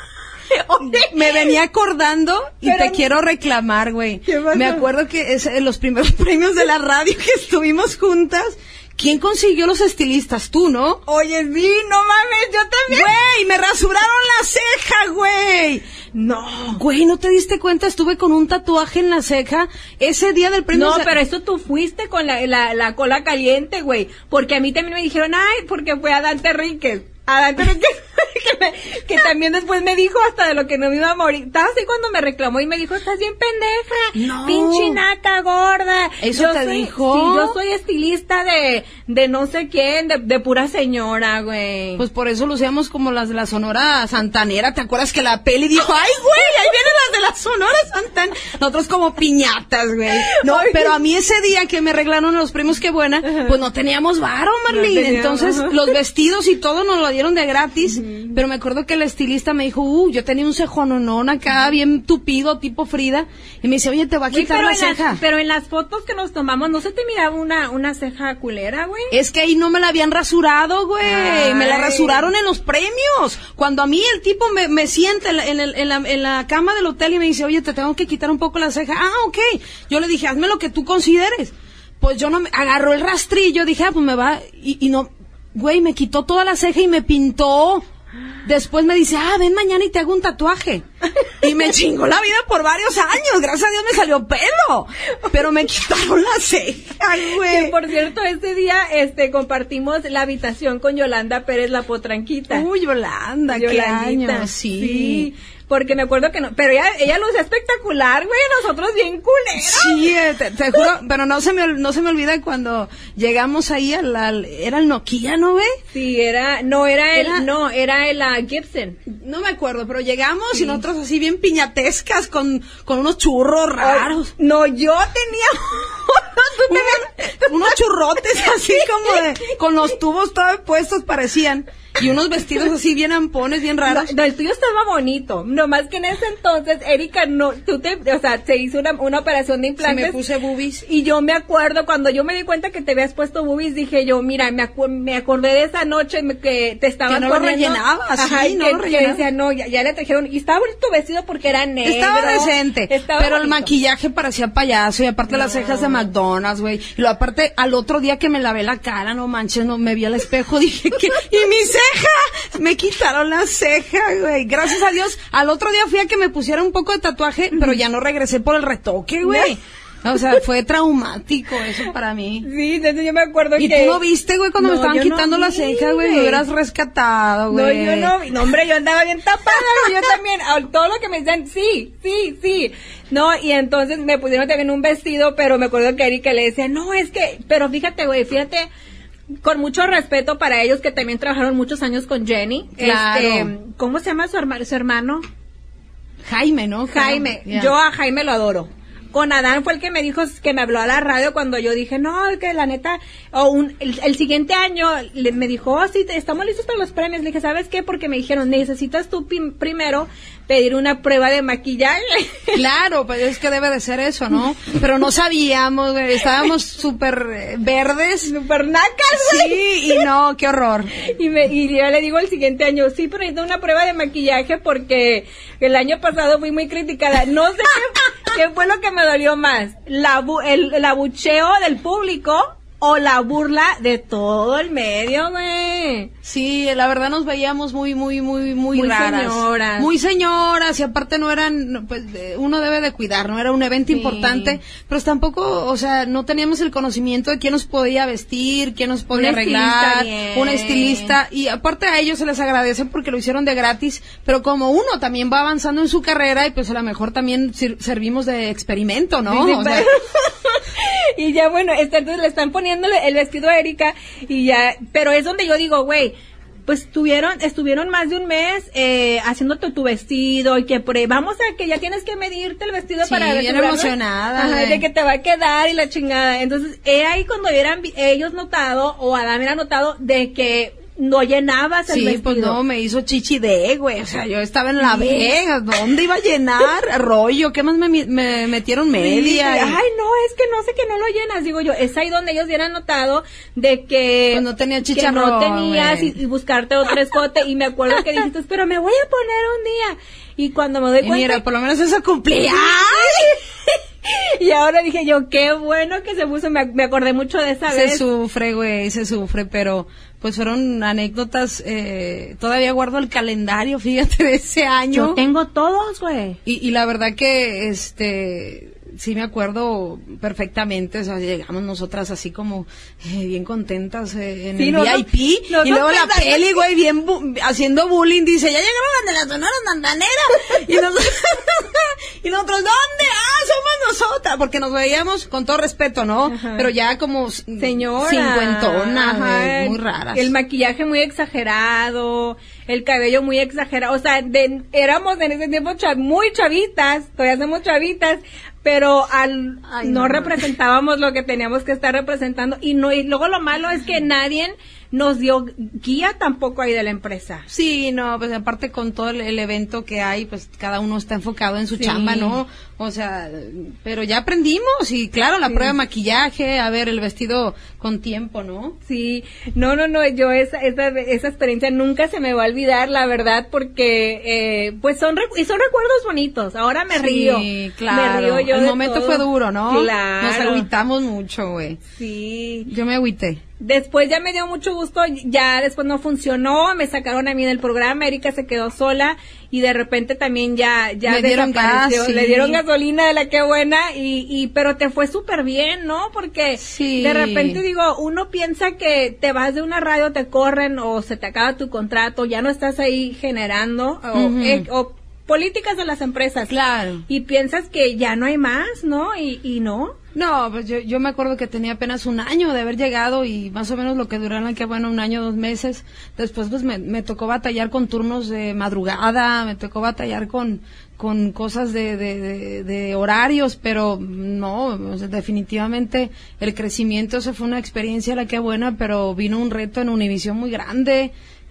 [SPEAKER 3] Oye, me venía acordando y te quiero reclamar, güey. Me acuerdo que es, en los primeros premios de la radio que estuvimos juntas, ¿quién consiguió los estilistas? Tú, ¿no?
[SPEAKER 2] Oye, sí, no mames, yo también.
[SPEAKER 3] Güey, me rasuraron la ceja, güey.
[SPEAKER 2] No.
[SPEAKER 3] Güey, ¿no te diste cuenta? Estuve con un tatuaje en la ceja ese día del premio.
[SPEAKER 2] No, pero eso tú fuiste con la, la, la cola caliente, güey. Porque a mí también me dijeron, ay, porque fue a Dante Ríquez. A Dante Ríquez, que, me, que también después me dijo hasta de lo que no me iba a morir. Estaba así cuando me reclamó y me dijo, estás bien pendeja,
[SPEAKER 3] no.
[SPEAKER 2] pinche naca gorda.
[SPEAKER 3] ¿Eso
[SPEAKER 2] yo
[SPEAKER 3] te
[SPEAKER 2] soy,
[SPEAKER 3] dijo?
[SPEAKER 2] Sí, yo soy estilista de, de no sé quién, de, de pura señora, güey.
[SPEAKER 3] Pues por eso lucíamos como las de la Sonora Santanera. ¿Te acuerdas que la peli dijo, ay, güey, ahí vienen las de la Sonora Santanera? Nosotros como piñatas, güey. No, ay, pero a mí ese día que me arreglaron los premios, qué buena, uh-huh. pues no teníamos varo, Marlene. No teníamos. Entonces, los vestidos y todo nos lo dieron de gratis, uh-huh. pero me acuerdo que el estilista me dijo, uh, yo tenía un cejononón acá, uh-huh. bien tupido, tipo Frida, y me dice, oye, te va a quitar
[SPEAKER 2] güey,
[SPEAKER 3] la ceja.
[SPEAKER 2] Las, pero en las fotos que nos tomamos, ¿no se te miraba una, una ceja culera, güey?
[SPEAKER 3] Es que ahí no me la habían rasurado, güey, Ay. me la rasuraron en los premios, cuando a mí el tipo me, me sienta en la, en, el, en, la, en la cama del hotel y me dice, oye, te tengo que quitar un poco la ceja, ah, ok, yo le dije, hazme lo que tú consideres, pues yo no me, agarró el rastrillo, dije, ah, pues me va, y, y no, güey, me quitó toda la ceja y me pintó. Después me dice, ah, ven mañana y te hago un tatuaje. Y me chingó la vida por varios años. Gracias a Dios me salió pelo. Pero me quitaron la ceja, güey.
[SPEAKER 2] Que por cierto, ese día este compartimos la habitación con Yolanda Pérez, la potranquita.
[SPEAKER 3] Uy, Yolanda, qué años, sí.
[SPEAKER 2] sí. Porque me acuerdo que no, pero ella, ella lucía espectacular, güey, nosotros bien culeros.
[SPEAKER 3] Sí, eh, te, te juro, pero no se me, no se me olvida cuando llegamos ahí al, al era el Nokia, ¿no, güey?
[SPEAKER 2] Sí, era, no, era, era el, no, era el uh, Gibson.
[SPEAKER 3] No me acuerdo, pero llegamos sí. y nosotros así bien piñatescas con, con unos churros raros.
[SPEAKER 2] Oh, no, yo tenía
[SPEAKER 3] unos, unos churrotes así como de, con los tubos todos puestos parecían. Y unos vestidos así bien ampones, bien raros.
[SPEAKER 2] No, no, el tuyo estaba bonito. Nomás que en ese entonces, Erika, no, tú te, o sea, se hizo una, una operación de implantes.
[SPEAKER 3] Sí, me puse boobies.
[SPEAKER 2] Y yo me acuerdo, cuando yo me di cuenta que te habías puesto boobies, dije yo, mira, me, acu me acordé de esa noche que te estaban
[SPEAKER 3] corriendo. Que no lo rellenabas,
[SPEAKER 2] Ajá,
[SPEAKER 3] sí,
[SPEAKER 2] y
[SPEAKER 3] no
[SPEAKER 2] que,
[SPEAKER 3] lo
[SPEAKER 2] que
[SPEAKER 3] rellenaba.
[SPEAKER 2] decía, no, ya, ya le trajeron, y estaba bonito tu vestido porque era negro.
[SPEAKER 3] Estaba decente,
[SPEAKER 2] estaba
[SPEAKER 3] pero
[SPEAKER 2] bonito.
[SPEAKER 3] El maquillaje parecía payaso, y aparte no. Las cejas de McDonald's, güey. Y lo aparte, al otro día que me lavé la cara, no manches, no me vi al espejo, dije que, y mi ceja, me quitaron la ceja, güey. Gracias a Dios, al otro día fui a que me pusiera un poco de tatuaje, pero ya no regresé por el retoque, güey. O sea, fue traumático eso para mí.
[SPEAKER 2] Sí, desde yo me acuerdo
[SPEAKER 3] ¿Y
[SPEAKER 2] que...
[SPEAKER 3] ¿Y tú no viste, güey, cuando no, me estaban quitando no la ceja, güey? Me hubieras rescatado, güey.
[SPEAKER 2] No, yo no vi. No, hombre, yo andaba bien tapada, yo también. Todo lo que me decían, sí, sí, sí. No, y entonces me pusieron también un vestido, pero me acuerdo que Erika le decía, no, es que... Pero fíjate, güey, fíjate... Con mucho respeto para ellos que también trabajaron muchos años con Jenny.
[SPEAKER 3] Claro.
[SPEAKER 2] Este, ¿cómo se llama su hermano? Su hermano?
[SPEAKER 3] Jaime, ¿no?
[SPEAKER 2] Jaime.
[SPEAKER 3] Yeah.
[SPEAKER 2] Yo a Jaime lo adoro. Con Adán fue el que me dijo, que me habló a la radio cuando yo dije, no, que la neta, o un, el, el siguiente año le, me dijo, oh, sí, te, estamos listos para los premios. Le dije, ¿sabes qué? Porque me dijeron, necesitas tú primero pedir una prueba de maquillaje.
[SPEAKER 3] Claro, pues es que debe de ser eso, ¿no? Pero no sabíamos, güey, estábamos súper verdes.
[SPEAKER 2] Súper nacas, güey.
[SPEAKER 3] Sí, y no, qué horror.
[SPEAKER 2] Y, me, y yo le digo el siguiente año, sí, pero necesito una prueba de maquillaje porque el año pasado fui muy criticada. No sé qué, qué fue lo que me dolió más, la bu el, el abucheo del público o la burla de todo el medio, güey.
[SPEAKER 3] Sí, la verdad nos veíamos muy, muy, muy, muy,
[SPEAKER 2] Muy
[SPEAKER 3] raras.
[SPEAKER 2] señoras.
[SPEAKER 3] Muy señoras, y aparte no eran, pues, uno debe de cuidar, no era un evento
[SPEAKER 2] Sí.
[SPEAKER 3] importante, pero tampoco, o sea, no teníamos el conocimiento de quién nos podía vestir, quién nos podía
[SPEAKER 2] Un
[SPEAKER 3] arreglar,
[SPEAKER 2] estilista bien.
[SPEAKER 3] una estilista, y aparte a ellos se les agradece porque lo hicieron de gratis, pero como uno también va avanzando en su carrera, y pues a lo mejor también sir- servimos de experimento, ¿no?
[SPEAKER 2] Sí, sí,
[SPEAKER 3] O sea,
[SPEAKER 2] y ya bueno, está- entonces le están poniendo el vestido a Erika y ya, pero es donde yo digo, güey, pues tuvieron, estuvieron más de un mes eh, haciéndote tu vestido y que por ahí, vamos a que ya tienes que medirte el vestido
[SPEAKER 3] Sí,
[SPEAKER 2] para
[SPEAKER 3] bien
[SPEAKER 2] asegurarnos-
[SPEAKER 3] emocionada,
[SPEAKER 2] Ajá,
[SPEAKER 3] güey.
[SPEAKER 2] de que te va a quedar y la chingada. Entonces, he ahí cuando hubieran vi- ellos notado o Adán era notado de que no llenabas el
[SPEAKER 3] sí,
[SPEAKER 2] vestido.
[SPEAKER 3] pues no, me hizo chichi de, güey, o sea, yo estaba en La
[SPEAKER 2] Sí.
[SPEAKER 3] Vega, ¿dónde iba a llenar? Rollo, ¿qué más me, mi- me metieron
[SPEAKER 2] Sí,
[SPEAKER 3] media?
[SPEAKER 2] ay,
[SPEAKER 3] Y-
[SPEAKER 2] no, es que no sé que no lo llenas, digo yo, es ahí donde ellos hubieran notado de que
[SPEAKER 3] Pues no tenía
[SPEAKER 2] que
[SPEAKER 3] chicharrón,
[SPEAKER 2] no tenías y,
[SPEAKER 3] güey.
[SPEAKER 2] y buscarte otro escote y me acuerdo que dijiste, pero me voy a poner un día y cuando me doy
[SPEAKER 3] Y
[SPEAKER 2] cuenta
[SPEAKER 3] mira, por lo menos eso cumplía.
[SPEAKER 2] y ahora dije yo, qué bueno que se puso, me, me acordé mucho de esa
[SPEAKER 3] Se
[SPEAKER 2] vez.
[SPEAKER 3] sufre, güey, se sufre, pero pues fueron anécdotas, eh, todavía guardo el calendario, fíjate, de ese año.
[SPEAKER 2] Yo tengo todos, güey.
[SPEAKER 3] Y, y la verdad que, este, sí me acuerdo perfectamente, o sea, llegamos nosotras así como eh, bien contentas eh, en
[SPEAKER 2] Sí,
[SPEAKER 3] el
[SPEAKER 2] nosotros-
[SPEAKER 3] V I P,
[SPEAKER 2] nosotros
[SPEAKER 3] y luego la
[SPEAKER 2] pensamos
[SPEAKER 3] peli,
[SPEAKER 2] que-
[SPEAKER 3] güey, bien bu- haciendo bullying, dice, ya llegaron las de la Sonora Santanera, y, nos- y nosotros, ¿dónde? Ah, somos nosotras, porque nos veíamos con todo respeto, ¿no?
[SPEAKER 2] Ajá.
[SPEAKER 3] Pero ya como s-
[SPEAKER 2] Señora.
[SPEAKER 3] cincuentona,
[SPEAKER 2] Ajá,
[SPEAKER 3] güey, muy raras.
[SPEAKER 2] El maquillaje muy exagerado, el cabello muy exagerado, o sea, de- éramos en ese tiempo cha- muy chavitas, todavía somos chavitas, pero al
[SPEAKER 3] Ay,
[SPEAKER 2] no,
[SPEAKER 3] no.
[SPEAKER 2] representábamos lo que teníamos que estar representando y no y luego lo malo es que nadie nos dio guía tampoco ahí de la empresa.
[SPEAKER 3] Sí, no, pues aparte con todo el, el evento que hay, pues cada uno está enfocado en su
[SPEAKER 2] Sí.
[SPEAKER 3] chamba, ¿no? O sea, pero ya aprendimos y claro, la
[SPEAKER 2] Sí.
[SPEAKER 3] prueba de maquillaje, a ver, el vestido con tiempo, ¿no?
[SPEAKER 2] Sí, no, no, no, yo esa, esa, esa experiencia nunca se me va a olvidar, la verdad, porque eh, pues son recu- y son recuerdos bonitos, ahora me río.
[SPEAKER 3] Sí, claro.
[SPEAKER 2] Me río yo
[SPEAKER 3] el
[SPEAKER 2] de
[SPEAKER 3] momento
[SPEAKER 2] todo.
[SPEAKER 3] fue duro, ¿no?
[SPEAKER 2] Claro.
[SPEAKER 3] Nos agüitamos mucho, güey.
[SPEAKER 2] Sí.
[SPEAKER 3] Yo me agüité.
[SPEAKER 2] Después ya me dio mucho gusto, ya después no funcionó, me sacaron a mí del programa, Erika se quedó sola y de repente también ya ya
[SPEAKER 3] Le dieron
[SPEAKER 2] desapareció,
[SPEAKER 3] gas, sí.
[SPEAKER 2] le dieron gasolina de la que buena y, y pero te fue súper bien, ¿no? Porque
[SPEAKER 3] Sí.
[SPEAKER 2] de repente digo, uno piensa que te vas de una radio, te corren o se te acaba tu contrato, ya no estás ahí generando o,
[SPEAKER 3] Ujú.
[SPEAKER 2] eh, o políticas de las empresas.
[SPEAKER 3] Claro.
[SPEAKER 2] Y piensas que ya no hay más, ¿no? Y, y no.
[SPEAKER 3] No, pues yo, yo me acuerdo que tenía apenas un año de haber llegado y más o menos lo que duraron, que bueno, un año, dos meses. Después pues me, me tocó batallar con turnos de madrugada, me tocó batallar con, con cosas de, de, de, de horarios, pero no, o sea, definitivamente el crecimiento, se fue una experiencia la que buena, pero vino un reto en Univisión muy grande.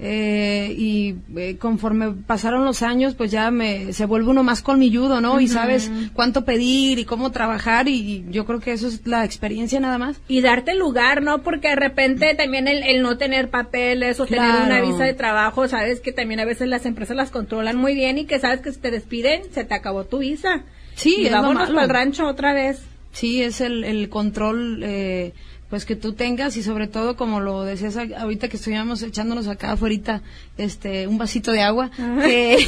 [SPEAKER 3] Eh, y eh, conforme pasaron los años, pues ya me se vuelve uno más colmilludo, ¿no? Y sabes cuánto pedir y cómo trabajar, y, y yo creo que eso es la experiencia nada más.
[SPEAKER 2] Y darte lugar, ¿no? Porque de repente también el, el no tener papeles o tener
[SPEAKER 3] Claro.
[SPEAKER 2] una visa de trabajo, sabes que también a veces las empresas las controlan muy bien y que sabes que si te despiden, se te acabó tu visa.
[SPEAKER 3] Sí,
[SPEAKER 2] y
[SPEAKER 3] es lo
[SPEAKER 2] vámonos
[SPEAKER 3] malo.
[SPEAKER 2] para el rancho otra vez.
[SPEAKER 3] Sí, es el, el control, eh, pues que tú tengas, y sobre todo, como lo decías a- ahorita que estuvimos echándonos acá afuera, este, un vasito de agua, que,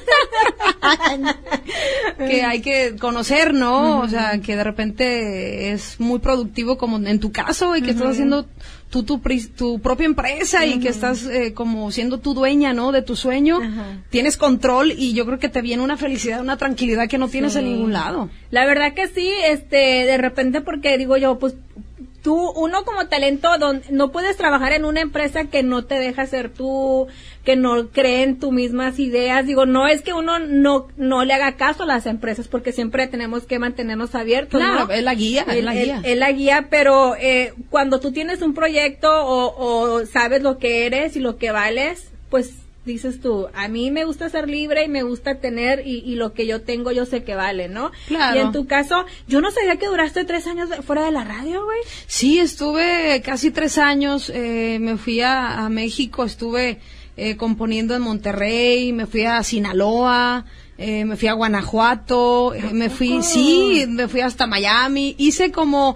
[SPEAKER 3] que hay que conocer, ¿no? O sea, que de repente es muy productivo, como en tu caso, y que estás haciendo tú tu, pri- tu propia empresa y que estás eh, como siendo tu dueña, ¿no? De tu sueño,
[SPEAKER 2] Ajá.
[SPEAKER 3] tienes control, y yo creo que te viene una felicidad, una tranquilidad que no tienes
[SPEAKER 2] Sí.
[SPEAKER 3] en ningún lado.
[SPEAKER 2] La verdad que sí, este, de repente porque digo yo, pues tú, uno como talento, don- no puedes trabajar en una empresa que no te deja ser tú, que no cree en tus mismas ideas. Digo, no es que uno no no le haga caso a las empresas, porque siempre tenemos que mantenernos abiertos,
[SPEAKER 3] Claro,
[SPEAKER 2] ¿no?
[SPEAKER 3] es la guía, es
[SPEAKER 2] El-
[SPEAKER 3] la
[SPEAKER 2] el-
[SPEAKER 3] guía.
[SPEAKER 2] es la guía, pero eh, cuando tú tienes un proyecto o, o sabes lo que eres y lo que vales, pues dices tú, a mí me gusta ser libre y me gusta tener y, y lo que yo tengo yo sé que vale, ¿no?
[SPEAKER 3] Claro.
[SPEAKER 2] Y en tu caso, yo no sabía que duraste tres años de- fuera de la radio, güey.
[SPEAKER 3] Sí, estuve casi tres años, eh, me fui a, a México, estuve eh, componiendo en Monterrey, me fui a Sinaloa, eh, me fui a Guanajuato, eh, me fui, sí, me fui hasta Miami, hice como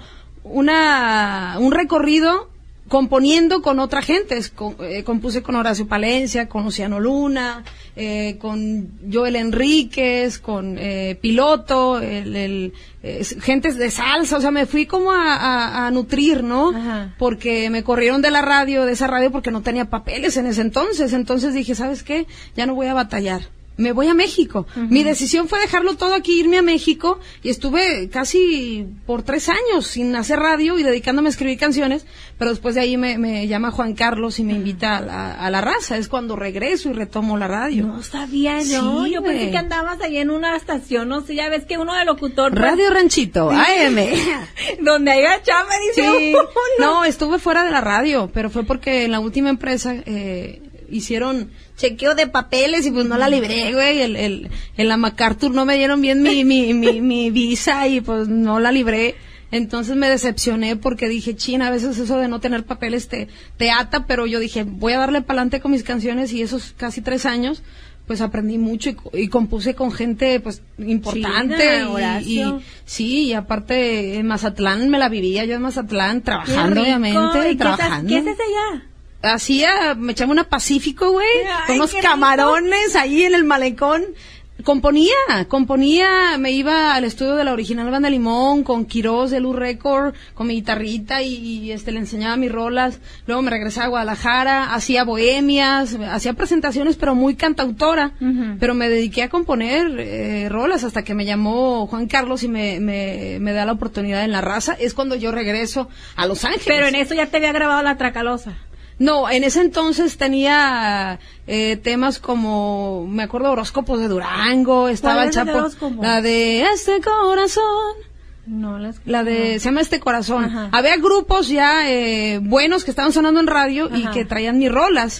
[SPEAKER 3] una un recorrido componiendo con otra gente. Con, eh, compuse con Horacio Palencia, con Luciano Luna, eh, con Joel Enríquez, con eh, Piloto, el, el, eh, gente de salsa. O sea, me fui como a, a, a nutrir, ¿no?
[SPEAKER 2] Ajá.
[SPEAKER 3] Porque me corrieron de la radio, de esa radio, porque no tenía papeles en ese entonces. Entonces dije, ¿sabes qué? Ya no voy a batallar. Me voy a México. Uh-huh. Mi decisión fue dejarlo todo aquí, irme a México, y estuve casi por tres años sin hacer radio y dedicándome a escribir canciones, pero después de ahí me, me llama Juan Carlos y me invita a la, a la raza. Es cuando regreso y retomo la radio.
[SPEAKER 2] No sabía yo,
[SPEAKER 3] Sí,
[SPEAKER 2] yo
[SPEAKER 3] güey.
[SPEAKER 2] pensé que andabas ahí en una estación, no sé, ya ves que uno de locutor... pues,
[SPEAKER 3] Radio Ranchito, A M.
[SPEAKER 2] donde haya chamba, dice
[SPEAKER 3] Sí.
[SPEAKER 2] uno.
[SPEAKER 3] No, estuve fuera de la radio, pero fue porque en la última empresa eh, hicieron chequeo de papeles y pues no la libré, güey. El, el, en la MacArthur no me dieron bien mi, mi, mi, mi visa y pues no la libré. Entonces me decepcioné porque dije, china, a veces eso de no tener papeles te, te ata, pero yo dije, voy a darle pa'lante con mis canciones, y esos casi tres años pues aprendí mucho y, y compuse con gente pues importante.
[SPEAKER 2] Chida,
[SPEAKER 3] y,
[SPEAKER 2] Horacio.
[SPEAKER 3] y sí, y aparte en Mazatlán me la vivía yo en Mazatlán,
[SPEAKER 2] Qué
[SPEAKER 3] trabajando
[SPEAKER 2] rico.
[SPEAKER 3] obviamente,
[SPEAKER 2] ¿Y qué estás-
[SPEAKER 3] trabajando.
[SPEAKER 2] ¿Qué haces allá?
[SPEAKER 3] Hacía, me echaba una Pacífico, güey,
[SPEAKER 2] Ay,
[SPEAKER 3] con unos
[SPEAKER 2] qué rico.
[SPEAKER 3] camarones ahí en el malecón. Componía, componía, me iba al estudio de la original Banda Limón, con Quirós de Luz Record, con mi guitarrita, y, y, este le enseñaba mis rolas. Luego me regresaba a Guadalajara, hacía bohemias, hacía presentaciones, pero muy cantautora.
[SPEAKER 2] Ujú.
[SPEAKER 3] Pero me dediqué a componer eh, rolas hasta que me llamó Juan Carlos y me, me, me da la oportunidad en La Raza. Es cuando yo regreso a Los Ángeles.
[SPEAKER 2] Pero en eso ya te había grabado La Tracalosa.
[SPEAKER 3] No, en ese entonces tenía eh, temas como, me acuerdo, Horóscopos de Durango, estaba
[SPEAKER 2] ¿Cuál
[SPEAKER 3] el
[SPEAKER 2] es el
[SPEAKER 3] Chapo,
[SPEAKER 2] horóscopo?
[SPEAKER 3] la de Este Corazón,
[SPEAKER 2] No, las...
[SPEAKER 3] la de, se llama Este Corazón.
[SPEAKER 2] Ajá.
[SPEAKER 3] Había grupos ya eh, buenos que estaban sonando en radio y
[SPEAKER 2] Ajá.
[SPEAKER 3] que traían mis rolas,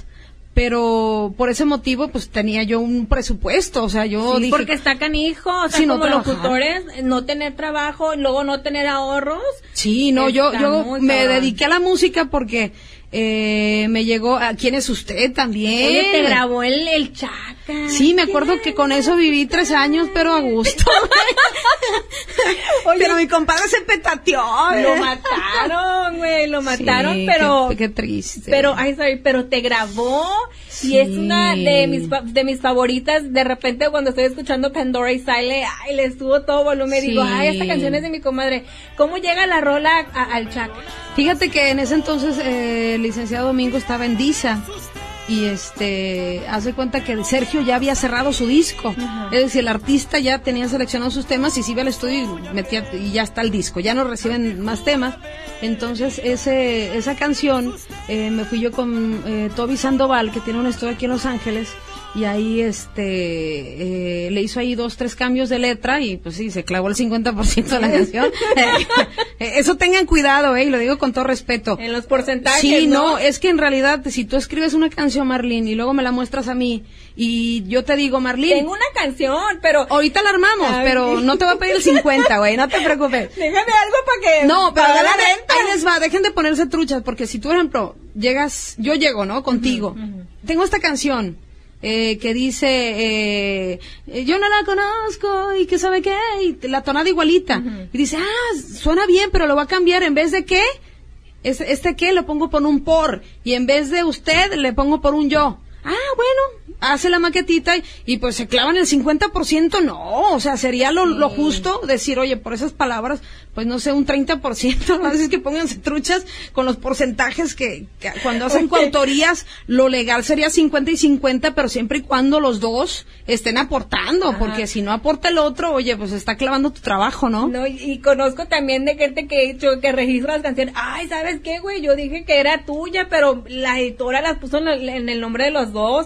[SPEAKER 3] pero por ese motivo pues tenía yo un presupuesto, o sea, yo
[SPEAKER 2] Sí,
[SPEAKER 3] dije...
[SPEAKER 2] porque está canijo, o sea,
[SPEAKER 3] Sí, no
[SPEAKER 2] como
[SPEAKER 3] trabajar.
[SPEAKER 2] locutores, no tener trabajo, y luego no tener ahorros.
[SPEAKER 3] Sí, no, yo,
[SPEAKER 2] Está
[SPEAKER 3] yo
[SPEAKER 2] muy
[SPEAKER 3] me
[SPEAKER 2] cabrón.
[SPEAKER 3] dediqué a la música porque eh, me llegó, ¿a quién es usted también?
[SPEAKER 2] Oye, te grabó el, el Chaca.
[SPEAKER 3] Sí, me acuerdo que con eso viví tres años, pero a gusto.
[SPEAKER 2] Oye,
[SPEAKER 3] pero mi compadre se petateó.
[SPEAKER 2] lo mataron, güey, lo mataron,
[SPEAKER 3] Sí,
[SPEAKER 2] pero...
[SPEAKER 3] Qué, qué triste.
[SPEAKER 2] Pero, ay, sorry, pero te grabó,
[SPEAKER 3] Sí.
[SPEAKER 2] y es una de mis fa- de mis favoritas. De repente cuando estoy escuchando Pandora y sale, ay, le estuvo todo volumen,
[SPEAKER 3] Sí.
[SPEAKER 2] digo, ay, esta canción es de mi comadre. ¿Cómo llega la rola a- al Chaca?
[SPEAKER 3] Fíjate que en ese entonces eh, el licenciado Domingo estaba en Disa. Y este, hace cuenta que Sergio ya había cerrado su disco.
[SPEAKER 2] Ajá.
[SPEAKER 3] Es decir, el artista ya tenía seleccionado sus temas y se iba al estudio y metía, y ya está el disco. Ya no reciben más temas. Entonces, ese, esa canción, eh, me fui yo con eh, Toby Sandoval, que tiene un estudio aquí en Los Ángeles. Y ahí, este, eh, le hizo ahí dos, tres cambios de letra y pues sí, se clavó el cincuenta por ciento de la canción. Eh, Eso tengan cuidado, eh, y lo digo con todo respeto.
[SPEAKER 2] En los porcentajes,
[SPEAKER 3] Sí,
[SPEAKER 2] ¿no?
[SPEAKER 3] no, es que en realidad, si tú escribes una canción, Marlene, y luego me la muestras a mí, y yo te digo, Marlene,
[SPEAKER 2] Tengo una canción, pero...
[SPEAKER 3] ahorita la armamos,
[SPEAKER 2] Ay.
[SPEAKER 3] pero no te va a pedir el cincuenta, güey, no te preocupes.
[SPEAKER 2] Déjame algo para que...
[SPEAKER 3] No, pero
[SPEAKER 2] para
[SPEAKER 3] la
[SPEAKER 2] la
[SPEAKER 3] neta,
[SPEAKER 2] renta.
[SPEAKER 3] ahí les va, dejen de ponerse truchas, porque si tú, por ejemplo, llegas, yo llego, ¿no? Contigo. Tengo esta canción, eh, que dice, eh, eh, yo no la conozco, y que sabe qué, y la tonada igualita.
[SPEAKER 2] Ujú.
[SPEAKER 3] Y dice, ah, suena bien, pero lo va a cambiar, en vez de qué, este, este qué, lo pongo por un por, y en vez de usted, le pongo por un yo. Ah, bueno, hace la maquetita y, y pues se clavan el cincuenta por ciento, no, o sea, sería lo, lo justo decir, oye, por esas palabras, pues no sé, un treinta por ciento, no es que pónganse truchas con los porcentajes que, que cuando hacen
[SPEAKER 2] Oye.
[SPEAKER 3] coautorías, lo legal sería cincuenta y cincuenta, pero siempre y cuando los dos estén aportando,
[SPEAKER 2] Ajá.
[SPEAKER 3] porque si no aporta el otro, oye, pues está clavando tu trabajo, ¿no?
[SPEAKER 2] No, y, y conozco también de gente que he dicho que registra las canciones. Ay, ¿sabes qué, güey? Yo dije que era tuya, pero la editora las puso en, el- en el nombre de los dos.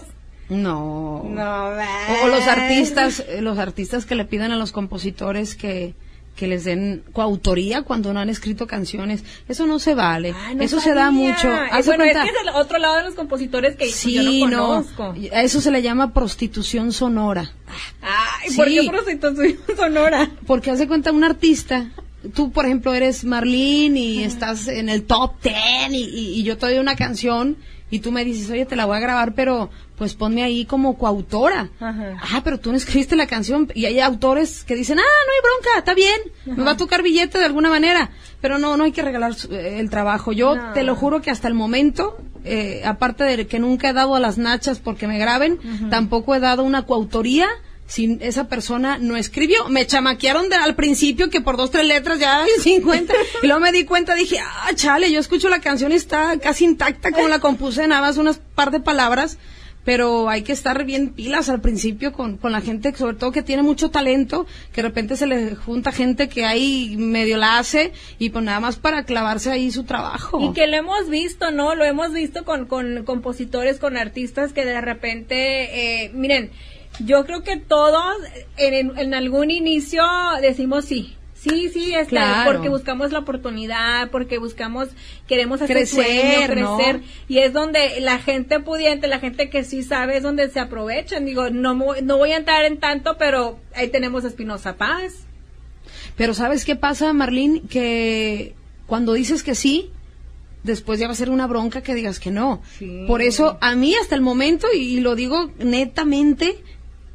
[SPEAKER 3] No.
[SPEAKER 2] No,
[SPEAKER 3] O, o los artistas, eh, los artistas que le piden a los compositores que, que les den coautoría cuando no han escrito canciones. Eso no se vale.
[SPEAKER 2] Ay, no
[SPEAKER 3] eso se da
[SPEAKER 2] sabía.
[SPEAKER 3] mucho.
[SPEAKER 2] Y
[SPEAKER 3] Haz de
[SPEAKER 2] bueno,
[SPEAKER 3] cuenta-
[SPEAKER 2] es que es el otro lado de los compositores que
[SPEAKER 3] sí,
[SPEAKER 2] yo no
[SPEAKER 3] no.
[SPEAKER 2] conozco.
[SPEAKER 3] A eso se le llama prostitución sonora.
[SPEAKER 2] Ay,
[SPEAKER 3] Sí.
[SPEAKER 2] ¿por qué prostitución sonora?
[SPEAKER 3] Porque hace cuenta un artista tú, por ejemplo, eres Marlene y uh-huh. estás en el top ten y, y, y yo te doy una canción y tú me dices, oye, te la voy a grabar, pero pues ponme ahí como coautora. Uh-huh. Ah, pero tú no escribiste la canción. Y hay autores que dicen, ah, no hay bronca, está bien, uh-huh. me va a tocar billete de alguna manera. Pero no, no hay que regalar eh, el trabajo. Yo no. te lo juro que hasta el momento, eh, aparte de que nunca he dado a las nachas porque me graben, uh-huh. tampoco he dado una coautoría si esa persona no escribió. Me chamaquearon de, al principio que por dos, tres letras ya hay cincuenta. Y luego me di cuenta, dije, ah, chale, yo escucho la canción y está casi intacta como la compuse, nada más unas par de palabras. Pero hay que estar bien pilas al principio con, con la gente, sobre todo que tiene mucho talento, que de repente se le junta gente que ahí medio la hace y pues nada más para clavarse ahí su trabajo.
[SPEAKER 2] Y que lo hemos visto, ¿no? Lo hemos visto con, con compositores, con artistas que de repente, eh, miren, yo creo que todos en, en algún inicio decimos sí. Sí, sí, está, claro. porque buscamos la oportunidad, porque buscamos, queremos hacer
[SPEAKER 3] crecer,
[SPEAKER 2] sueño, crecer,
[SPEAKER 3] ¿no?
[SPEAKER 2] Y es donde la gente pudiente, la gente que sí sabe, es donde se aprovechan. Digo, no, no voy a entrar en tanto, pero ahí tenemos a Espinoza Paz.
[SPEAKER 3] Pero ¿sabes qué pasa, Marlene? Que cuando dices que sí, después ya va a ser una bronca que digas que no. Sí. Por eso, a mí hasta el momento, y lo digo netamente,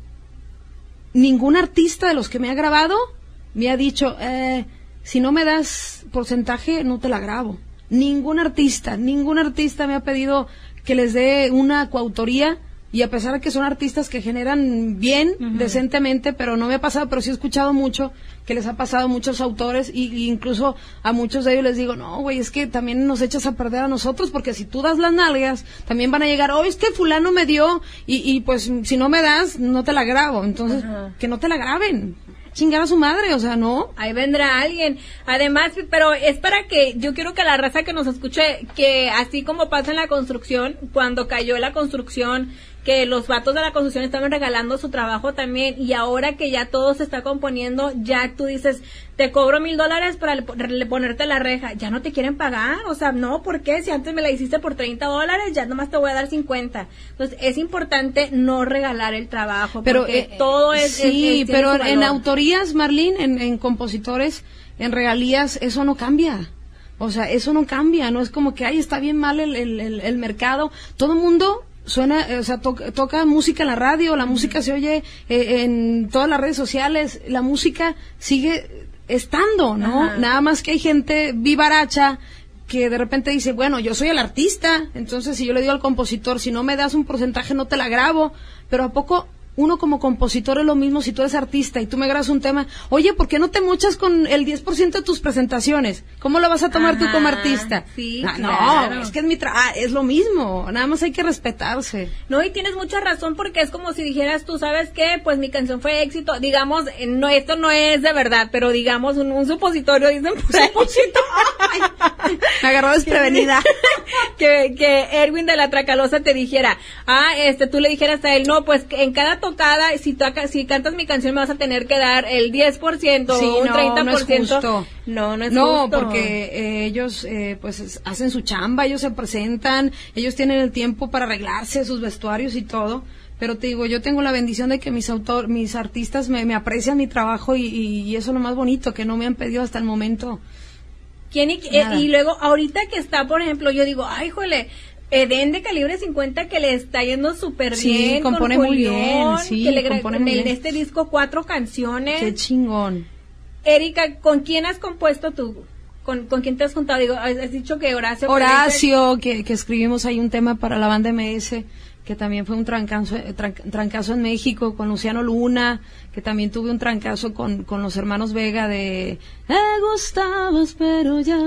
[SPEAKER 3] ningún artista de los que me ha grabado me ha dicho, eh, si no me das porcentaje, no te la grabo. Ningún artista, ningún artista me ha pedido que les dé una coautoría, y a pesar de que son artistas que generan bien, uh-huh. decentemente, pero no me ha pasado, pero sí he escuchado mucho que les ha pasado a muchos autores, y, y incluso a muchos de ellos les digo, no, güey, es que también nos echas a perder a nosotros, porque si tú das las nalgas, también van a llegar, oh, este fulano me dio, y, y pues si no me das, no te la grabo. Entonces, uh-huh. que no te la graben. Chingar a su madre, o sea, ¿no?
[SPEAKER 2] Ahí vendrá alguien. Además, pero es para que, yo quiero que la raza que nos escuche, que así como pasa en la construcción, cuando cayó la construcción, que los vatos de la construcción estaban regalando su trabajo también, y ahora que ya todo se está componiendo, ya tú dices, te cobro mil dólares para le, le ponerte la reja, ya no te quieren pagar, o sea, no, ¿por qué? Si antes me la hiciste por treinta dólares, ya nomás te voy a dar cincuenta. Entonces, es importante no regalar el trabajo,
[SPEAKER 3] pero
[SPEAKER 2] porque
[SPEAKER 3] eh,
[SPEAKER 2] todo es...
[SPEAKER 3] Sí,
[SPEAKER 2] es, es,
[SPEAKER 3] pero en autorías, Marlene, en, en compositores, en regalías, eso no cambia. O sea, eso no cambia, no es como que, ay, está bien mal el, el, el, el mercado. Todo el mundo suena, o sea, to, toca música en la radio, la uh-huh. música se oye eh, en todas las redes sociales, la música sigue estando, ¿no? Uh-huh. Nada más que hay gente vivaracha que de repente dice, bueno, yo soy el artista, entonces si yo le digo al compositor, si no me das un porcentaje no te la grabo, pero ¿a poco uno como compositor es lo mismo si tú eres artista y tú me grabas un tema? Oye, ¿por qué no te mochas con el diez por ciento de tus presentaciones? ¿Cómo lo vas a tomar Ajá, tú como artista?
[SPEAKER 2] Sí,
[SPEAKER 3] ah,
[SPEAKER 2] claro.
[SPEAKER 3] No, es que es mi tra ah, es lo mismo, nada más hay que respetarse.
[SPEAKER 2] No, y tienes mucha razón, porque es como si dijeras, tú sabes qué, pues mi canción fue éxito, digamos, no, esto no es de verdad, pero digamos un, un supositorio, dicen por ahí.
[SPEAKER 3] Supositorio. Me agarró desprevenida.
[SPEAKER 2] que, que Erwin de la Tracalosa te dijera, ah, este, tú le dijeras a él, no, pues en cada tocada, si, toca, si cantas mi canción me vas a tener que dar el diez por ciento
[SPEAKER 3] sí,
[SPEAKER 2] o un
[SPEAKER 3] no,
[SPEAKER 2] treinta por ciento.
[SPEAKER 3] No, es justo.
[SPEAKER 2] No, no es
[SPEAKER 3] no,
[SPEAKER 2] justo.
[SPEAKER 3] porque eh, ellos eh, pues hacen su chamba, ellos se presentan, ellos tienen el tiempo para arreglarse sus vestuarios y todo. Pero te digo, yo tengo la bendición de que mis autor, mis artistas me, me aprecian mi trabajo y, y, y eso es lo más bonito, que no me han pedido hasta el momento.
[SPEAKER 2] ¿Quién y, eh, y luego, ahorita que está, por ejemplo, yo digo, ay, jole, Edén de Calibre cincuenta, que le está yendo súper
[SPEAKER 3] sí,
[SPEAKER 2] bien,
[SPEAKER 3] compone
[SPEAKER 2] con
[SPEAKER 3] muy
[SPEAKER 2] Julián,
[SPEAKER 3] bien, sí,
[SPEAKER 2] que le
[SPEAKER 3] compone
[SPEAKER 2] en
[SPEAKER 3] muy
[SPEAKER 2] el,
[SPEAKER 3] bien.
[SPEAKER 2] este disco cuatro canciones.
[SPEAKER 3] Qué chingón.
[SPEAKER 2] Erika, ¿con quién has compuesto tú? ¿Con, con quién te has juntado? Digo, has, has dicho que Horacio.
[SPEAKER 3] Horacio, que, que escribimos ahí un tema para la banda M S, que también fue un trancazo, tran, trancazo en México, con Luciano Luna, que también tuve un trancazo con, con los hermanos Vega de Me gustabas pero ya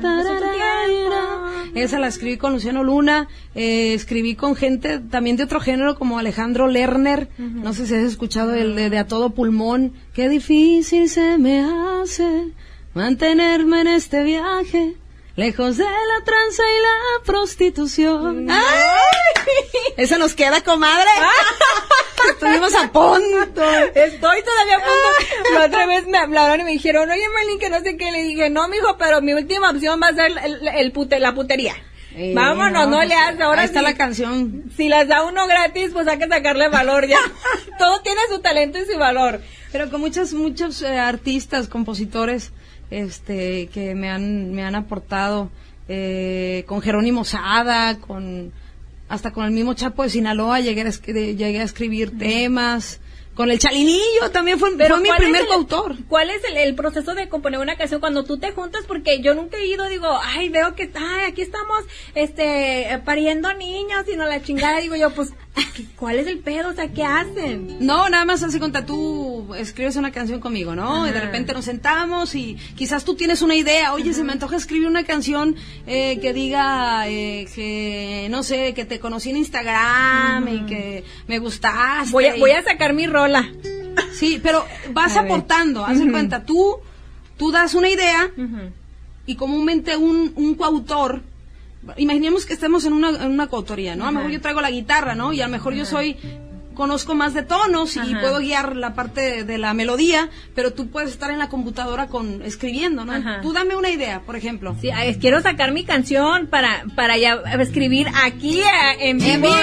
[SPEAKER 3] ah, esa la escribí con Luciano Luna. eh, escribí con gente también de otro género como Alejandro Lerner, uh-huh. no sé si has escuchado el de, de A Todo Pulmón. Qué difícil se me hace mantenerme en este viaje, lejos de la tranza y la prostitución. ¡Ay! Esa nos queda, comadre. Estuvimos a punto.
[SPEAKER 2] Estoy todavía a punto. La otra vez me hablaron y me dijeron, oye, Marlene, que no sé qué. Le dije, no, mijo, pero mi última opción va a ser el, el pute, la putería. Eh, Vámonos, no, no pues, le hagas. Ahora
[SPEAKER 3] ahí está
[SPEAKER 2] sí,
[SPEAKER 3] la canción.
[SPEAKER 2] Si las da uno gratis, pues hay que sacarle valor ya. Todo tiene su talento y su valor.
[SPEAKER 3] Pero con muchos, muchos eh, artistas, compositores, este, que me han, me han aportado, eh, con Jerónimo Sada, con, hasta con el mismo Chapo de Sinaloa llegué a, llegué a escribir uh-huh. temas. Con el Chalinillo también fue, fue mi primer
[SPEAKER 4] el,
[SPEAKER 3] coautor.
[SPEAKER 4] ¿Cuál es el, el proceso de componer una canción cuando tú te juntas? Porque yo nunca he ido, digo, ay, veo que, ay, aquí estamos, este, pariendo niños y no la chingada, digo yo, pues, ¿cuál es el pedo? O sea, ¿qué hacen?
[SPEAKER 3] No, nada más así cuenta, tú escribes una canción conmigo, ¿no? Ajá. Y de repente nos sentamos y quizás tú tienes una idea, oye, Ajá. se me antoja escribir una canción eh, que diga, eh, que, no sé, que te conocí en Instagram Ajá. y que me gustaste.
[SPEAKER 4] Voy a,
[SPEAKER 3] y...
[SPEAKER 4] voy a sacar mi rol.
[SPEAKER 3] Sí, pero vas a aportando, haz de uh-huh. cuenta, tú, tú das una idea uh-huh. y comúnmente un, un coautor, imaginemos que estemos en una, en una coautoría, ¿no? Uh-huh. A lo mejor yo traigo la guitarra, ¿no? Y a lo mejor uh-huh. yo soy, conozco más de tonos y uh-huh. puedo guiar la parte de, de la melodía, pero tú puedes estar en la computadora con escribiendo, ¿no? Uh-huh. Tú dame una idea, por ejemplo.
[SPEAKER 4] Sí, quiero sacar mi canción para para ya escribir aquí en vivo. En vivo.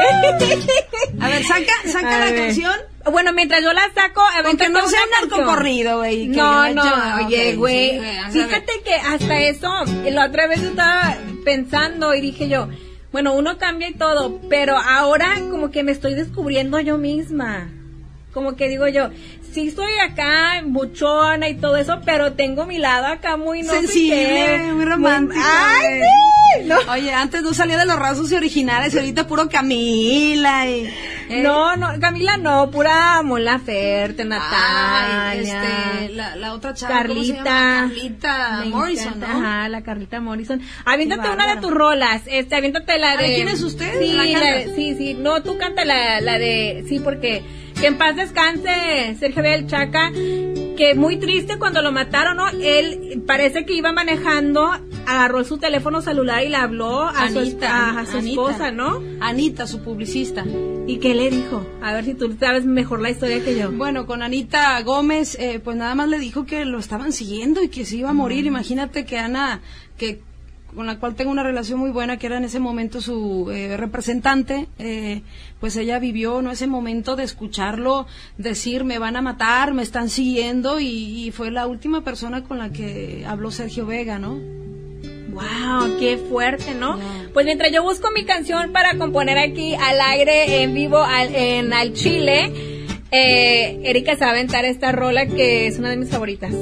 [SPEAKER 3] A ver, saca, saca a la ver. canción.
[SPEAKER 4] Bueno, mientras yo la saco,
[SPEAKER 3] aunque no sea un narcocorrido, güey.
[SPEAKER 4] No, no, yo, oye, güey. Okay, sí, fíjate que hasta eso, la otra vez estaba pensando y dije yo, bueno, uno cambia y todo, pero ahora como que me estoy descubriendo yo misma. Como que digo yo, sí soy acá buchona y todo eso, pero tengo mi lado acá muy no
[SPEAKER 3] sensible,
[SPEAKER 4] sé qué,
[SPEAKER 3] muy romántico.
[SPEAKER 4] Ay, sí. No.
[SPEAKER 3] Oye, antes no salía de los rasgos y originales y ahorita puro Camila y
[SPEAKER 4] eh. No, no, Camila no, pura Mon Laferte, Natalia,
[SPEAKER 3] Ay, este, la, la otra chava,
[SPEAKER 4] Carlita,
[SPEAKER 3] Carlita Morrison, ¿no?
[SPEAKER 4] Ajá, la Carlita Morrison. Aviéntate una de tus rolas, este, aviéntate la de.
[SPEAKER 3] ¿Quién es usted?
[SPEAKER 4] Sí,
[SPEAKER 3] ¿La
[SPEAKER 4] la de, sí, sí, no, tú canta la, la de, sí, porque que en paz descanse Sergio Bel Chaca, que muy triste cuando lo mataron, ¿no? Él parece que iba manejando, agarró su teléfono celular y le habló a
[SPEAKER 3] Anita,
[SPEAKER 4] su, a, a su
[SPEAKER 3] Anita,
[SPEAKER 4] esposa, ¿no?
[SPEAKER 3] Anita, su publicista.
[SPEAKER 4] ¿Y qué le dijo? A ver si tú sabes mejor la historia que yo.
[SPEAKER 3] Bueno, con Anita Gómez, eh, pues nada más le dijo que lo estaban siguiendo y que se iba a morir. Mm. Imagínate que Ana, que con la cual tengo una relación muy buena, que era en ese momento su eh, representante, eh, pues ella vivió no ese momento de escucharlo decir, me van a matar, me están siguiendo, y, y fue la última persona con la que habló Sergio Vega, ¿no?
[SPEAKER 4] Wow, qué fuerte, ¿no? Yeah. Pues mientras yo busco mi canción para componer aquí al aire, en vivo, al, en Al Chile, eh, Erika se va a aventar esta rola que es una de mis favoritas.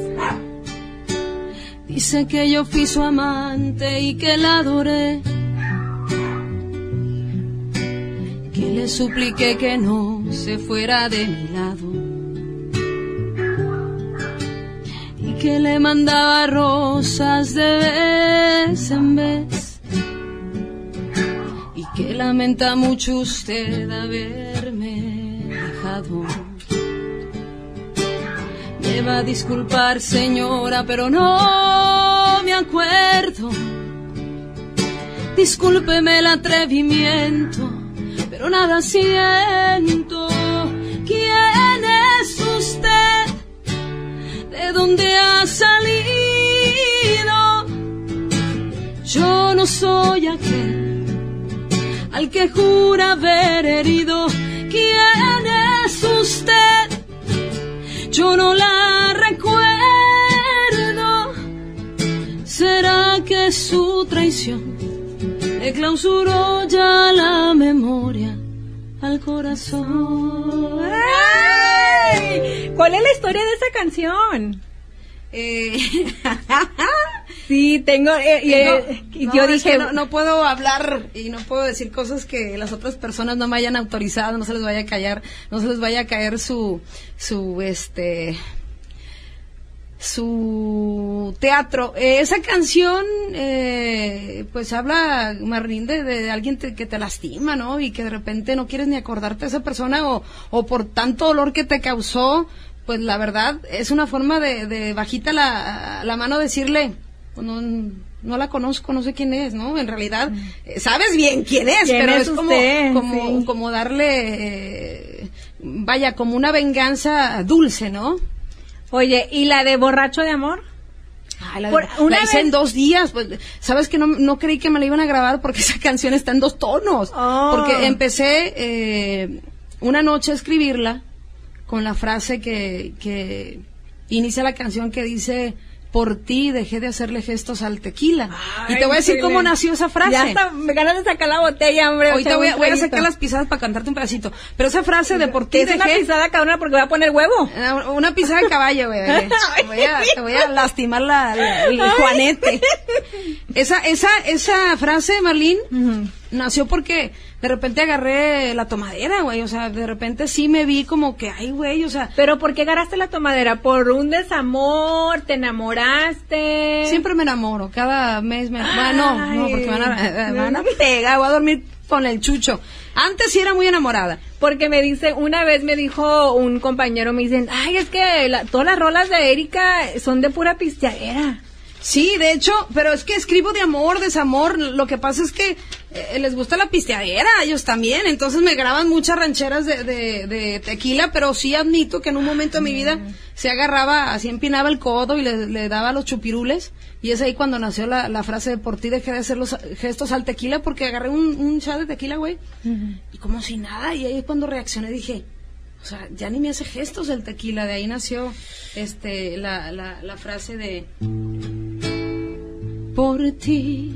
[SPEAKER 3] Dice que yo fui su amante y que la adoré, que le supliqué que no se fuera de mi lado, y que le mandaba rosas de vez en vez, y que lamenta mucho usted haberme dejado. Me va a disculpar, señora, pero no me acuerdo. Discúlpeme el atrevimiento, pero nada siento. ¿Quién es usted? ¿De dónde ha salido? Yo no soy aquel al que jura haber herido. ¿Quién es usted? Yo no la recuerdo. ¿Será que su traición le clausuró ya la memoria al corazón?
[SPEAKER 4] ¡Ay! ¿Cuál es la historia de esa canción?
[SPEAKER 3] Eh...
[SPEAKER 4] sí, tengo... Eh, y, eh, y
[SPEAKER 3] no,
[SPEAKER 4] yo
[SPEAKER 3] es
[SPEAKER 4] dije...
[SPEAKER 3] que no, no puedo hablar y no puedo decir cosas que las otras personas no me hayan autorizado, no se les vaya a callar, no se les vaya a caer su, su, este... su teatro. Eh, esa canción, eh, pues habla, Marlene, de, de alguien te, que te lastima, ¿no? Y que de repente no quieres ni acordarte de esa persona, o, o por tanto dolor que te causó, pues la verdad es una forma de, de bajita la, la mano decirle, pues no, no la conozco, no sé quién es, ¿no? En realidad, eh, sabes bien quién es,
[SPEAKER 4] ¿Quién
[SPEAKER 3] pero
[SPEAKER 4] es
[SPEAKER 3] es
[SPEAKER 4] usted?
[SPEAKER 3] como, como,
[SPEAKER 4] Sí.
[SPEAKER 3] como darle, eh, vaya, como una venganza dulce, ¿no?
[SPEAKER 4] Oye, ¿y la de Borracho de Amor?
[SPEAKER 3] Ay, la,
[SPEAKER 4] Por,
[SPEAKER 3] de,
[SPEAKER 4] una
[SPEAKER 3] la hice
[SPEAKER 4] vez...
[SPEAKER 3] en dos días, pues, sabes que no, no creí que me la iban a grabar porque esa canción está en dos tonos,
[SPEAKER 4] oh.
[SPEAKER 3] porque empecé eh, una noche a escribirla con la frase que, que inicia la canción, que dice, por ti dejé de hacerle gestos al tequila.
[SPEAKER 2] Ay,
[SPEAKER 3] y te voy a decir
[SPEAKER 2] excelente.
[SPEAKER 3] cómo nació esa frase.
[SPEAKER 2] Ya hasta me ganas de sacar la botella, hombre.
[SPEAKER 3] Ahorita voy, a- voy a sacar las pisadas para cantarte un pedacito. Pero esa frase de por ti
[SPEAKER 2] Es una
[SPEAKER 3] dejé...
[SPEAKER 2] pisada cabrona porque voy a poner huevo.
[SPEAKER 3] Una, una pisada de caballo, güey. Te voy a, te voy a lastimar la, la- el juanete. Esa, esa, esa frase, Marlene,
[SPEAKER 2] Ujú.
[SPEAKER 3] nació porque de repente agarré la tomadera, güey. O sea, de repente sí me vi como que, ay, güey, o sea...
[SPEAKER 2] Pero ¿por qué agarraste la tomadera? ¿Por un desamor? ¿Te enamoraste?
[SPEAKER 3] Siempre me enamoro, cada mes me... Bueno, no, no,
[SPEAKER 2] Ay.
[SPEAKER 3] porque me van a, me van a pegar, voy a dormir con el chucho. Antes sí era muy enamorada.
[SPEAKER 2] Porque me dice, una vez me dijo un compañero, me dicen, ay, es que la- todas las rolas de Erika son de pura pisteadera.
[SPEAKER 3] Sí, de hecho, pero es que escribo de amor, desamor. Lo que pasa es que eh, les gusta la pisteadera, a ellos también. Entonces me graban muchas rancheras de, de, de tequila, pero sí admito que en un momento de mi vida se agarraba, así empinaba el codo y le, le daba los chupirules. Y es ahí cuando nació la, la frase de por ti dejé de hacer los gestos al tequila, porque agarré un, un shot de tequila, güey. Y como si nada, y ahí cuando reaccioné dije... O sea, ya ni me hace gestos el tequila. De ahí nació este la, la, la frase de... Por ti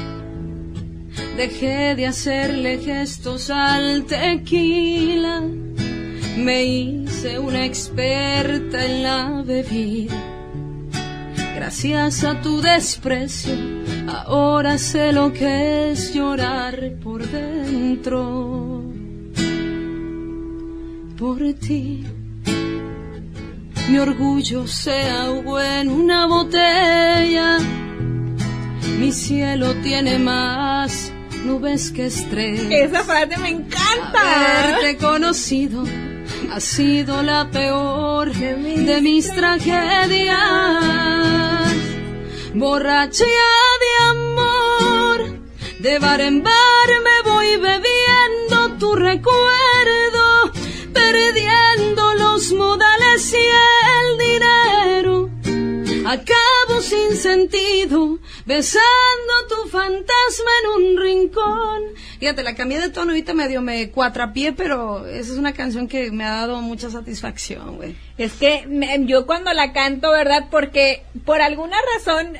[SPEAKER 3] dejé de hacerle gestos al tequila. Me hice una experta en la bebida. Gracias a tu desprecio, ahora sé lo que es llorar por dentro. Por ti, mi orgullo se ahogó en una botella. Mi cielo tiene más nubes que estrellas.
[SPEAKER 2] Esa frase me encanta.
[SPEAKER 3] Haberte conocido ha sido la peor de mis, de mis tragedias. Borracha de amor, de bar en bar me voy bebiendo tu recuerdo, perdiendo los modales y el dinero. Acabo sin sentido, besando tu fantasma en un rincón. Fíjate, la cambié de tono, ahorita medio me cuatrapié, pero esa es una canción que me ha dado mucha satisfacción, güey.
[SPEAKER 2] Es que me- yo cuando la canto, ¿verdad? Porque por alguna razón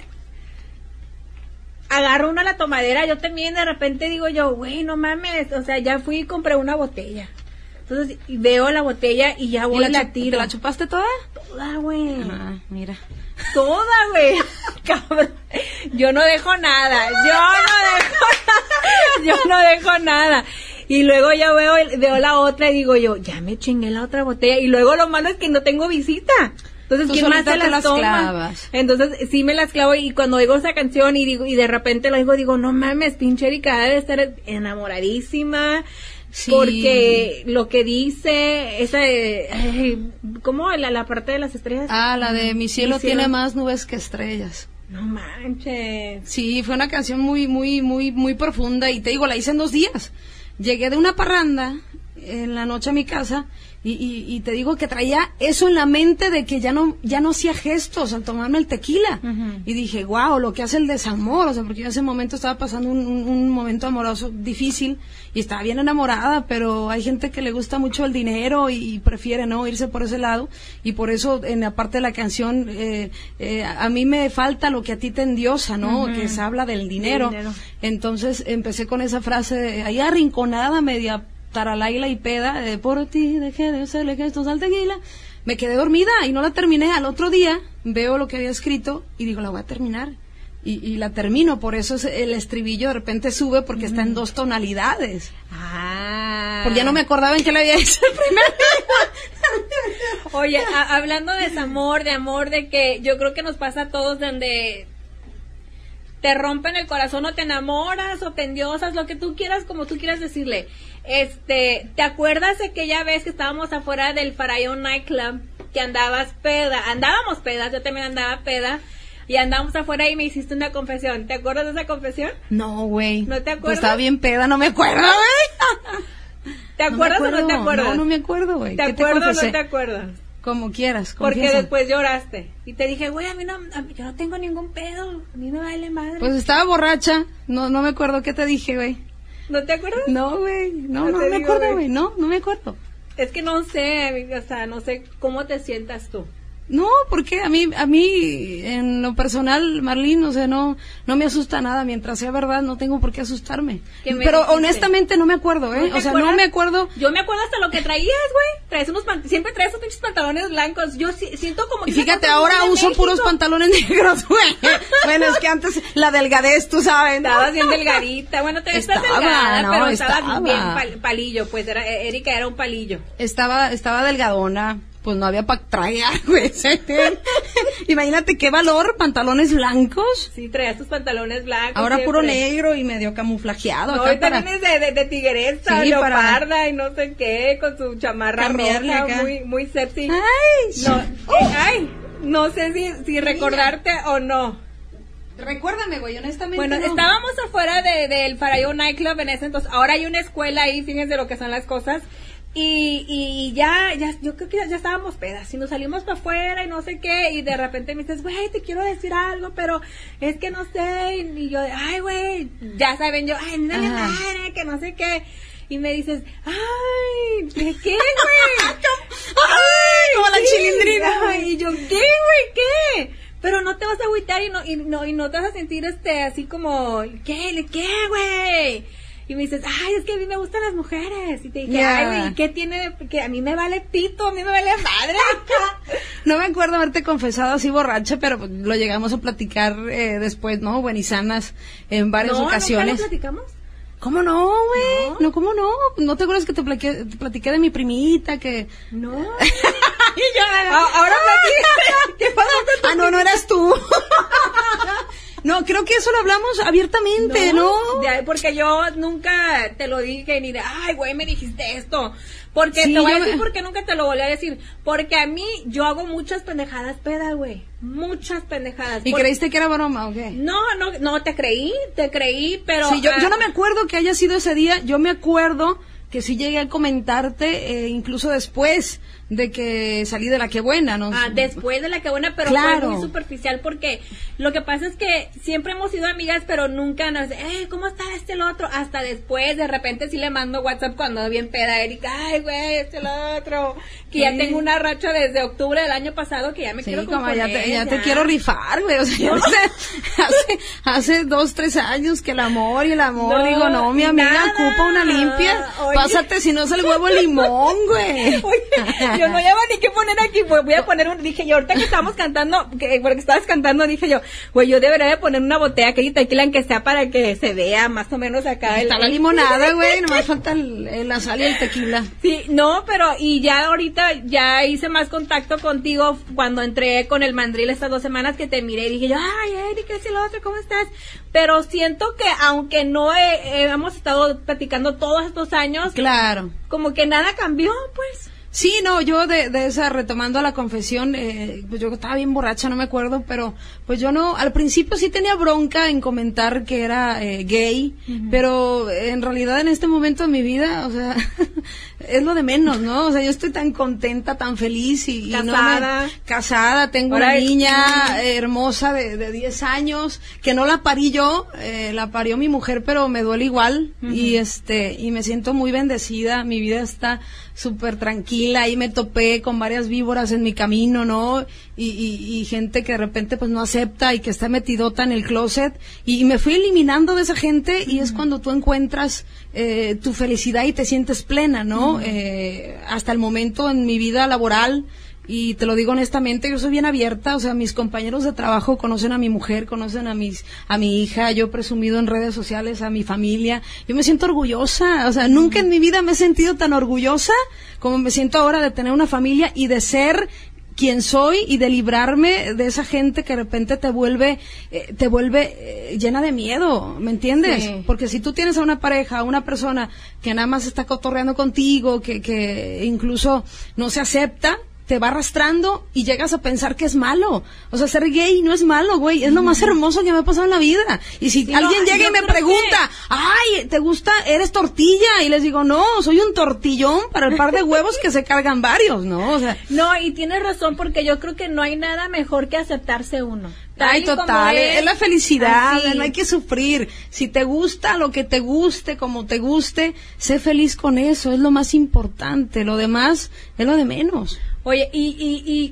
[SPEAKER 2] agarro una la tomadera, yo también de repente digo yo, güey, no mames, o sea, ya fui y compré una botella. Entonces veo la botella y ya voy
[SPEAKER 3] ¿Y
[SPEAKER 2] y
[SPEAKER 3] la,
[SPEAKER 2] la
[SPEAKER 3] chu-
[SPEAKER 2] tiro.
[SPEAKER 3] ¿Te la chupaste toda?
[SPEAKER 2] Toda, güey.
[SPEAKER 3] Ah, mira.
[SPEAKER 2] Toda, güey. Cabrón. Yo no dejo nada. Yo no dejo nada. Yo no dejo nada. Y luego ya veo, veo la otra y digo yo, ya me chingué la otra botella. Y luego lo malo es que no tengo visita. Entonces,
[SPEAKER 3] Tú
[SPEAKER 2] ¿quién más
[SPEAKER 3] solita
[SPEAKER 2] se
[SPEAKER 3] te
[SPEAKER 2] las
[SPEAKER 3] las
[SPEAKER 2] toma?
[SPEAKER 3] clavas.
[SPEAKER 2] Entonces, sí me las clavo y cuando oigo esa canción y digo, y de repente lo oigo, digo, no mames, pinche Erika debe estar enamoradísima.
[SPEAKER 3] Sí.
[SPEAKER 2] Porque lo que dice, esa, eh, ay, ¿cómo? La, la parte de las estrellas.
[SPEAKER 3] Ah, la de Mi cielo,
[SPEAKER 2] Mi cielo.
[SPEAKER 3] tiene más nubes que estrellas.
[SPEAKER 2] No manches.
[SPEAKER 3] Sí, fue una canción muy, muy, muy, muy profunda y te digo, la hice en dos días. Llegué de una parranda en la noche a mi casa y, y, y te digo que traía eso en la mente de que ya no, ya no hacía gestos al tomarme el tequila.
[SPEAKER 2] Ujú.
[SPEAKER 3] Y dije, wow, lo que hace el desamor, o sea, porque yo en ese momento estaba pasando un, un, un momento amoroso difícil y estaba bien enamorada, pero hay gente que le gusta mucho el dinero y, y prefiere no irse por ese lado y por eso en la parte de la canción eh, eh, a mí me falta lo que a ti te endiosa, ¿no?
[SPEAKER 2] Ujú.
[SPEAKER 3] Que se habla del dinero.
[SPEAKER 2] Del dinero.
[SPEAKER 3] Entonces empecé con esa frase de, ahí arrinconada, media taralaila y peda, de por ti dejé de hacerle gestos al tequila. Me quedé dormida y no la terminé. Al otro día veo lo que había escrito y digo, la voy a terminar. Y, y la termino, por eso es el estribillo de repente sube porque está en dos tonalidades.
[SPEAKER 2] Ah.
[SPEAKER 3] Porque ya no me acordaba en qué le había hecho el primer.
[SPEAKER 2] Oye, a- hablando de desamor, de amor, de que yo creo que nos pasa a todos donde te rompen el corazón o te enamoras o te endiosas, lo que tú quieras, como tú quieras decirle. Este, ¿te acuerdas de aquella vez que estábamos afuera del Farallón Nightclub? Que andabas peda, andábamos pedas, yo también andaba peda, y andábamos afuera y me hiciste una confesión. ¿Te acuerdas de esa confesión?
[SPEAKER 3] No, güey.
[SPEAKER 2] ¿No te
[SPEAKER 3] Pues
[SPEAKER 2] acuerdas?
[SPEAKER 3] estaba bien peda, no me acuerdo, güey.
[SPEAKER 2] ¿Te acuerdas o no te acuerdas?
[SPEAKER 3] No, no me acuerdo, güey.
[SPEAKER 2] ¿Te
[SPEAKER 3] ¿Qué
[SPEAKER 2] acuerdas o
[SPEAKER 3] confesé?
[SPEAKER 2] no te acuerdas?
[SPEAKER 3] Como quieras,
[SPEAKER 2] Porque
[SPEAKER 3] confiesa.
[SPEAKER 2] después lloraste. Y te dije, güey, a mí no, a mí- yo no tengo ningún pedo. A mí me vale madre.
[SPEAKER 3] Pues estaba borracha. No, no me acuerdo qué te dije, güey.
[SPEAKER 2] ¿No te acuerdas?
[SPEAKER 3] No, güey. No,
[SPEAKER 2] No
[SPEAKER 3] no,
[SPEAKER 2] te
[SPEAKER 3] me
[SPEAKER 2] digo,
[SPEAKER 3] acuerdo,
[SPEAKER 2] güey.
[SPEAKER 3] güey. No, no me acuerdo.
[SPEAKER 2] Es que no sé, o sea, no sé cómo te sientas tú.
[SPEAKER 3] No, porque a mí, a mí, en lo personal, Marlene, o sea, no, no me asusta nada. Mientras sea verdad, no tengo por qué asustarme. ¿Qué Pero dijiste? Honestamente no me acuerdo, ¿eh? ¿No o sea, acuerdas? No me acuerdo.
[SPEAKER 4] Yo me acuerdo hasta lo que traías, güey. Traes unos pant- siempre traes esos pinches pantalones blancos. Yo si- siento como que...
[SPEAKER 3] Y fíjate, ahora uso México. Puros pantalones negros, güey. Bueno, es que antes la delgadez, tú sabes, ¿no?
[SPEAKER 4] Estabas bien delgadita. Bueno, te estás delgada, no, pero estabas estaba. bien pal- palillo, pues. Era, Erika era un palillo.
[SPEAKER 3] Estaba, estaba delgadona. Pues no había para traer, güey. Imagínate qué valor, pantalones blancos.
[SPEAKER 4] Sí, traías tus pantalones blancos.
[SPEAKER 3] Ahora
[SPEAKER 4] siempre.
[SPEAKER 3] Puro negro y medio camuflajeado.
[SPEAKER 4] No, y también es de, de, de tigresa, sí, leoparda para... y no sé qué, con su chamarra roja, acá. muy muy sexy.
[SPEAKER 3] Ay,
[SPEAKER 4] no, uh. eh, ay, no sé si, si recordarte o no.
[SPEAKER 3] Recuérdame, güey, honestamente.
[SPEAKER 4] Bueno,
[SPEAKER 3] no.
[SPEAKER 4] estábamos afuera del de, de Farayo Nightclub en ese entonces. Ahora hay una escuela ahí, fíjense lo que son las cosas. Y, y ya, ya, yo creo que ya, ya estábamos pedas, y nos salimos para afuera y no sé qué, y de repente me dices, güey, te quiero decir algo, pero es que no sé, y yo, ay, güey, ya saben, yo, ay, no le madre, que no sé qué, y me dices, ay, ¿de qué, güey?
[SPEAKER 3] Ay, como la chilindrina,
[SPEAKER 4] y yo, ¿qué, güey, qué? Pero no te vas a agüitar y no, y no, y no te vas a sentir, este, así como, ¿qué, qué, güey? Y me dices, ay, es que a mí me gustan las mujeres. Y te dije, yeah. ay, güey, ¿qué tiene? Que a mí me vale pito, a mí me vale madre.
[SPEAKER 3] No me acuerdo haberte confesado así borracha, pero lo llegamos a platicar eh, después, ¿no? Buenisanas, en varias
[SPEAKER 4] no,
[SPEAKER 3] ocasiones.
[SPEAKER 4] ¿nunca lo platicamos?
[SPEAKER 3] ¿Cómo no, güey? No. no, ¿cómo no? ¿No te acuerdas que te platiqué, te platiqué de mi primita que...?
[SPEAKER 4] No.
[SPEAKER 3] Y yo,
[SPEAKER 4] ah, ahora platicas. ¿Qué pasa?
[SPEAKER 3] Ah, no, no eras tú. No, creo que eso lo hablamos abiertamente, ¿no?
[SPEAKER 4] ¿no? De, porque yo nunca te lo dije ni de, ay, güey, me dijiste esto. Porque
[SPEAKER 3] sí,
[SPEAKER 4] te voy a decir
[SPEAKER 3] me...
[SPEAKER 4] porque nunca te lo volví a decir. Porque a mí, yo hago muchas pendejadas peda, güey. Muchas pendejadas.
[SPEAKER 3] ¿Y
[SPEAKER 4] Por...
[SPEAKER 3] creíste que era broma o qué?
[SPEAKER 4] No, no, no, te creí, te creí, pero...
[SPEAKER 3] Sí, yo,
[SPEAKER 4] ah,
[SPEAKER 3] yo no me acuerdo que haya sido ese día. Yo me acuerdo que sí llegué a comentarte, eh, incluso después de que salí de La Qué Buena, ¿no?
[SPEAKER 4] Ah, después de La Qué Buena, pero
[SPEAKER 3] claro.
[SPEAKER 4] fue muy superficial porque lo que pasa es que siempre hemos sido amigas, pero nunca nos, eh, ¿cómo está este el otro? Hasta después, de repente sí le mando WhatsApp cuando bien peda Erika, ay, güey, este el otro, que sí. Ya tengo una racha desde octubre del año pasado que ya me
[SPEAKER 3] sí,
[SPEAKER 4] quiero
[SPEAKER 3] componer,
[SPEAKER 4] ya
[SPEAKER 3] te, ya, ya te quiero rifar, güey, o sea, ¿no? hace, hace, hace dos, tres años que el amor y el amor, no, digo, no, mi amiga nada. Ocupa una limpia, oye. Pásate si no es el huevo limón, güey.
[SPEAKER 4] Oye, yo no llevo ni qué poner aquí, pues voy a poner un, dije yo, ahorita que estábamos cantando, que, porque estabas cantando, dije yo, güey, yo debería de poner una botella que tequila en que sea para que se vea más o menos acá.
[SPEAKER 3] Está el, la limonada, güey, nomás falta el, el, la sal y el tequila.
[SPEAKER 4] Sí, no, pero, y ya ahorita, ya hice más contacto contigo cuando entré con el mandril estas dos semanas que te miré y dije yo, ay, Erika, es el otro, ¿cómo estás? Pero siento que aunque no he, eh, hemos estado platicando todos estos años,
[SPEAKER 3] claro,
[SPEAKER 4] como que nada cambió, pues.
[SPEAKER 3] Sí, no, yo de, de esa, retomando la confesión, eh, pues yo estaba bien borracha, no me acuerdo, pero pues yo no, al principio sí tenía bronca en comentar que era eh, gay, uh-huh. Pero en realidad en este momento de mi vida, o sea, es lo de menos, ¿no? O sea, yo estoy tan contenta, tan feliz y,
[SPEAKER 4] casada,
[SPEAKER 3] y no me, casada, tengo Ahora una niña es... hermosa de, de diez años, que no la parí yo, eh, la parió mi mujer, pero me duele igual, uh-huh. y este, y me siento muy bendecida, mi vida está súper tranquila, ahí me topé con varias víboras en mi camino, ¿no? Y, y, y gente que de repente pues no acepta y que está metidota en el closet, y, y me fui eliminando de esa gente, uh-huh. Y es cuando tú encuentras eh, tu felicidad y te sientes plena, ¿no? Uh-huh. Eh, hasta el momento en mi vida laboral, y te lo digo honestamente, yo soy bien abierta, o sea, mis compañeros de trabajo conocen a mi mujer, conocen a mis, a mi hija, yo he presumido en redes sociales a mi familia, yo me siento orgullosa, o sea, nunca en mi vida me he sentido tan orgullosa como me siento ahora de tener una familia y de ser quien soy y de librarme de esa gente que de repente te vuelve, eh, te vuelve eh, llena de miedo, ¿me entiendes? Sí. Porque si tú tienes a una pareja, a una persona que nada más está cotorreando contigo, que, que incluso no se acepta, te va arrastrando y llegas a pensar que es malo. O sea, ser gay no es malo, güey. Es lo más hermoso que me ha pasado en la vida. Y si sí, alguien no, llega y me pregunta, que... ay, ¿te gusta? ¿Eres tortilla? Y les digo, no, soy un tortillón para el par de huevos que se cargan varios, ¿no? O sea,
[SPEAKER 4] no, y tienes razón, porque yo creo que no hay nada mejor que aceptarse uno.
[SPEAKER 3] Ay, total, es, es la felicidad, así. No hay que sufrir. Si te gusta lo que te guste, como te guste, sé feliz con eso, es lo más importante. Lo demás es lo de menos.
[SPEAKER 4] Oye, y, y, y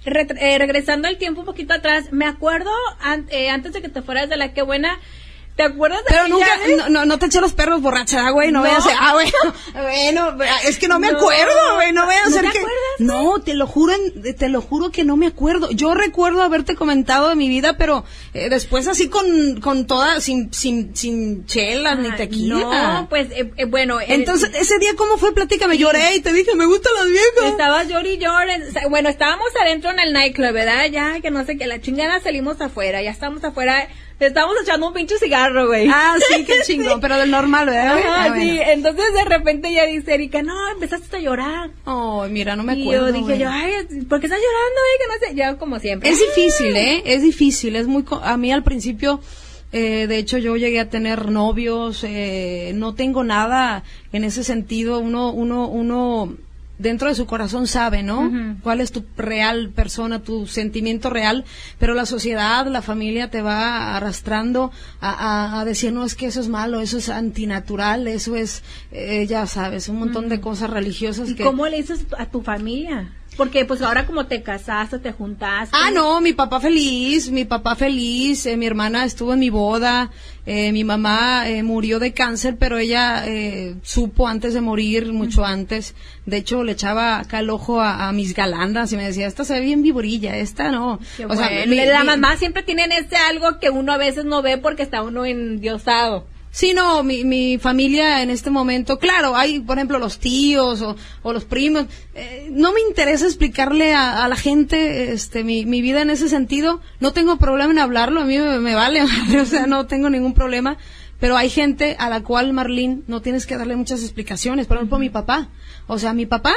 [SPEAKER 4] re- eh, regresando el tiempo un poquito atrás, me acuerdo an- eh, antes de que te fueras de la Qué Buena, ¿te acuerdas de
[SPEAKER 3] Pero nunca,
[SPEAKER 4] vez?
[SPEAKER 3] no, no, no te eché los perros borracha, güey, no,
[SPEAKER 4] No.
[SPEAKER 3] vayas a, ah, bueno, bueno, es que no me
[SPEAKER 4] No.
[SPEAKER 3] acuerdo, güey, no vayas a
[SPEAKER 4] ¿No
[SPEAKER 3] ser
[SPEAKER 4] te
[SPEAKER 3] que,
[SPEAKER 4] acuerdas?
[SPEAKER 3] no, te lo juro, en- te lo juro que no me acuerdo. Yo recuerdo haberte comentado de mi vida, pero eh, después así con, con toda, sin, sin, sin chelas ni
[SPEAKER 4] Ah,
[SPEAKER 3] tequila.
[SPEAKER 4] No, pues, eh, eh, bueno. eh,
[SPEAKER 3] Entonces, ese día, ¿cómo fue? Platícame, lloré y te dije, me gustan las viejas.
[SPEAKER 4] Estabas llori y llore. O sea, bueno, estábamos adentro en el nightclub, ¿verdad? Ya, que no sé qué, la chingada salimos afuera, ya estamos afuera, estábamos echando un pinche cigarro, güey.
[SPEAKER 3] Ah, sí, qué chingón, pero del normal, ¿verdad? güey?
[SPEAKER 4] Ajá,
[SPEAKER 3] Ah,
[SPEAKER 4] sí,
[SPEAKER 3] bueno.
[SPEAKER 4] entonces de repente ya dice Erika, no, empezaste a llorar.
[SPEAKER 3] Ay, mira, no me
[SPEAKER 4] y
[SPEAKER 3] acuerdo.
[SPEAKER 4] yo dije
[SPEAKER 3] güey.
[SPEAKER 4] yo, ay, ¿por qué estás llorando, güey? Que no sé, ya como siempre.
[SPEAKER 3] Es difícil, ¿eh? Es difícil, es muy... co- A mí al principio, eh, de hecho, yo llegué a tener novios, eh, no tengo nada en ese sentido, uno, uno, uno... dentro de su corazón sabe, ¿no?
[SPEAKER 4] Ujú.
[SPEAKER 3] Cuál es tu real persona, tu sentimiento real, pero la sociedad, la familia te va arrastrando a, a, a decir, no, es que eso es malo, eso es antinatural, eso es, eh, ya sabes, un montón de cosas religiosas
[SPEAKER 4] ¿Y
[SPEAKER 3] que...
[SPEAKER 4] cómo le dices a tu familia? Porque pues ahora como te casaste, te juntaste.
[SPEAKER 3] Ah, no, mi papá feliz, mi papá feliz, eh, mi hermana estuvo en mi boda, eh, mi mamá eh, murió de cáncer, pero ella eh, supo antes de morir, mucho uh-huh. antes. De hecho, le echaba acá el ojo a, a mis galandas y me decía, esta se ve bien viborilla, esta no.
[SPEAKER 4] Qué
[SPEAKER 3] o
[SPEAKER 4] bueno.
[SPEAKER 3] sea, mi,
[SPEAKER 4] la
[SPEAKER 3] mi,
[SPEAKER 4] mamá siempre tienen ese algo que uno a veces no ve porque está uno endiosado.
[SPEAKER 3] Sí, no, mi, mi familia en este momento, claro, hay, por ejemplo, los tíos o, o los primos. Eh, no me interesa explicarle a, a la gente este, mi, mi vida en ese sentido. No tengo problema en hablarlo, a mí me, me vale, o sea, no tengo ningún problema. Pero hay gente a la cual, Marlene, no tienes que darle muchas explicaciones. Por ejemplo, mi papá. O sea, mi papá,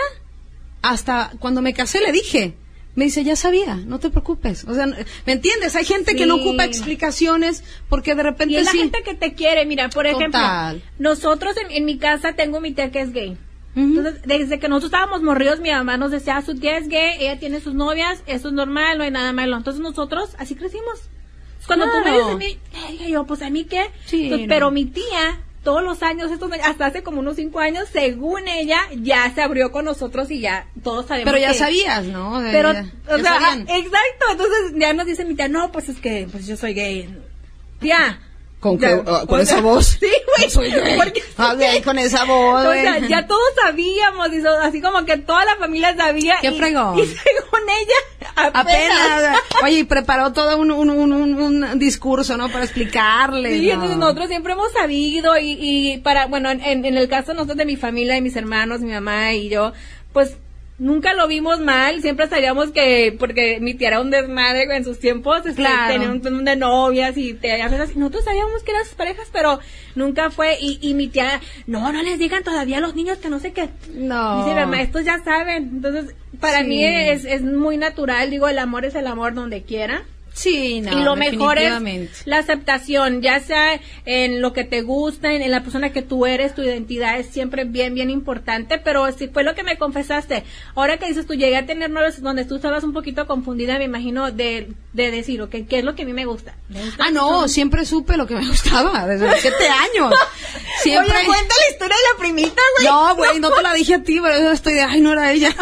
[SPEAKER 3] hasta cuando me casé le dije... Me dice, ya sabía, no te preocupes. O sea, ¿me entiendes? Hay gente
[SPEAKER 4] Sí.
[SPEAKER 3] que no ocupa explicaciones porque de repente
[SPEAKER 4] Y es la
[SPEAKER 3] sí.
[SPEAKER 4] gente que te quiere. Mira, por ejemplo,
[SPEAKER 3] Total.
[SPEAKER 4] nosotros en, en mi casa tengo mi tía que es gay.
[SPEAKER 3] Ujú.
[SPEAKER 4] Entonces, desde que nosotros estábamos morridos, mi mamá nos decía, su tía es gay, ella tiene sus novias, eso es normal, no hay nada malo. Entonces nosotros así crecimos. Cuando tú me
[SPEAKER 3] Claro.
[SPEAKER 4] dices a mí, eh, dije yo, pues a mí qué.
[SPEAKER 3] Sí,
[SPEAKER 4] Entonces,
[SPEAKER 3] no.
[SPEAKER 4] pero mi tía, todos los años, estos, hasta hace como unos cinco años, según ella, ya se abrió con nosotros y ya todos sabemos
[SPEAKER 3] Pero ya
[SPEAKER 4] que-
[SPEAKER 3] sabías, ¿no? O sea,
[SPEAKER 4] Pero,
[SPEAKER 3] ya-
[SPEAKER 4] o
[SPEAKER 3] ya
[SPEAKER 4] sea,
[SPEAKER 3] sabían.
[SPEAKER 4] ah, exacto, entonces ya nos dice mi tía, no, pues es que, pues yo soy gay. Tía.
[SPEAKER 3] ¿Con,
[SPEAKER 4] ya,
[SPEAKER 3] qué- uh, con
[SPEAKER 4] o
[SPEAKER 3] esa
[SPEAKER 4] sea,
[SPEAKER 3] voz?
[SPEAKER 4] Sí, güey.
[SPEAKER 3] Soy gay.
[SPEAKER 4] Porque-
[SPEAKER 3] Hable ahí con esa voz,
[SPEAKER 4] O sea,
[SPEAKER 3] güey.
[SPEAKER 4] ya todos sabíamos, y so- así como que toda la familia sabía.
[SPEAKER 3] Qué
[SPEAKER 4] y,
[SPEAKER 3] fregón.
[SPEAKER 4] Y según ella, apenas.
[SPEAKER 3] Apenas. Oye, y preparó todo un, un, un, un, un discurso, ¿no? Para explicarle.
[SPEAKER 4] Sí,
[SPEAKER 3] ¿no?
[SPEAKER 4] entonces nosotros siempre hemos sabido y, y para, bueno, en, en el caso nosotros de mi familia, de mis hermanos, mi mamá y yo, pues nunca lo vimos mal, siempre sabíamos que, porque mi tía era un desmadre en sus tiempos, este,
[SPEAKER 3] Claro.
[SPEAKER 4] tenía un montón de novias y te, a veces, nosotros sabíamos que eran sus parejas, pero nunca fue, y, y mi tía, no, no les digan todavía a los niños que no sé qué.
[SPEAKER 3] No.
[SPEAKER 4] Dice, mamá, estos ya saben, entonces, para
[SPEAKER 3] Sí.
[SPEAKER 4] mí es, es muy natural, digo, el amor es el amor donde quiera.
[SPEAKER 3] Sí, no,
[SPEAKER 4] y lo mejor es
[SPEAKER 3] definitivamente.
[SPEAKER 4] la aceptación, ya sea en lo que te gusta, en, en la persona que tú eres, tu identidad es siempre bien, bien importante, pero si fue lo que me confesaste, ahora que dices tú, llegué a tener novios donde tú estabas un poquito confundida, me imagino, de, de decir, ok, ¿qué es lo que a mí me gusta? ¿Me gusta
[SPEAKER 3] Ah, no,
[SPEAKER 4] son-
[SPEAKER 3] siempre supe lo que me gustaba, desde los siete años. Siempre...
[SPEAKER 4] Oye, cuenta la historia de la primita, güey.
[SPEAKER 3] No, güey, no te la dije a ti, pero yo estoy de, ay, no era ella.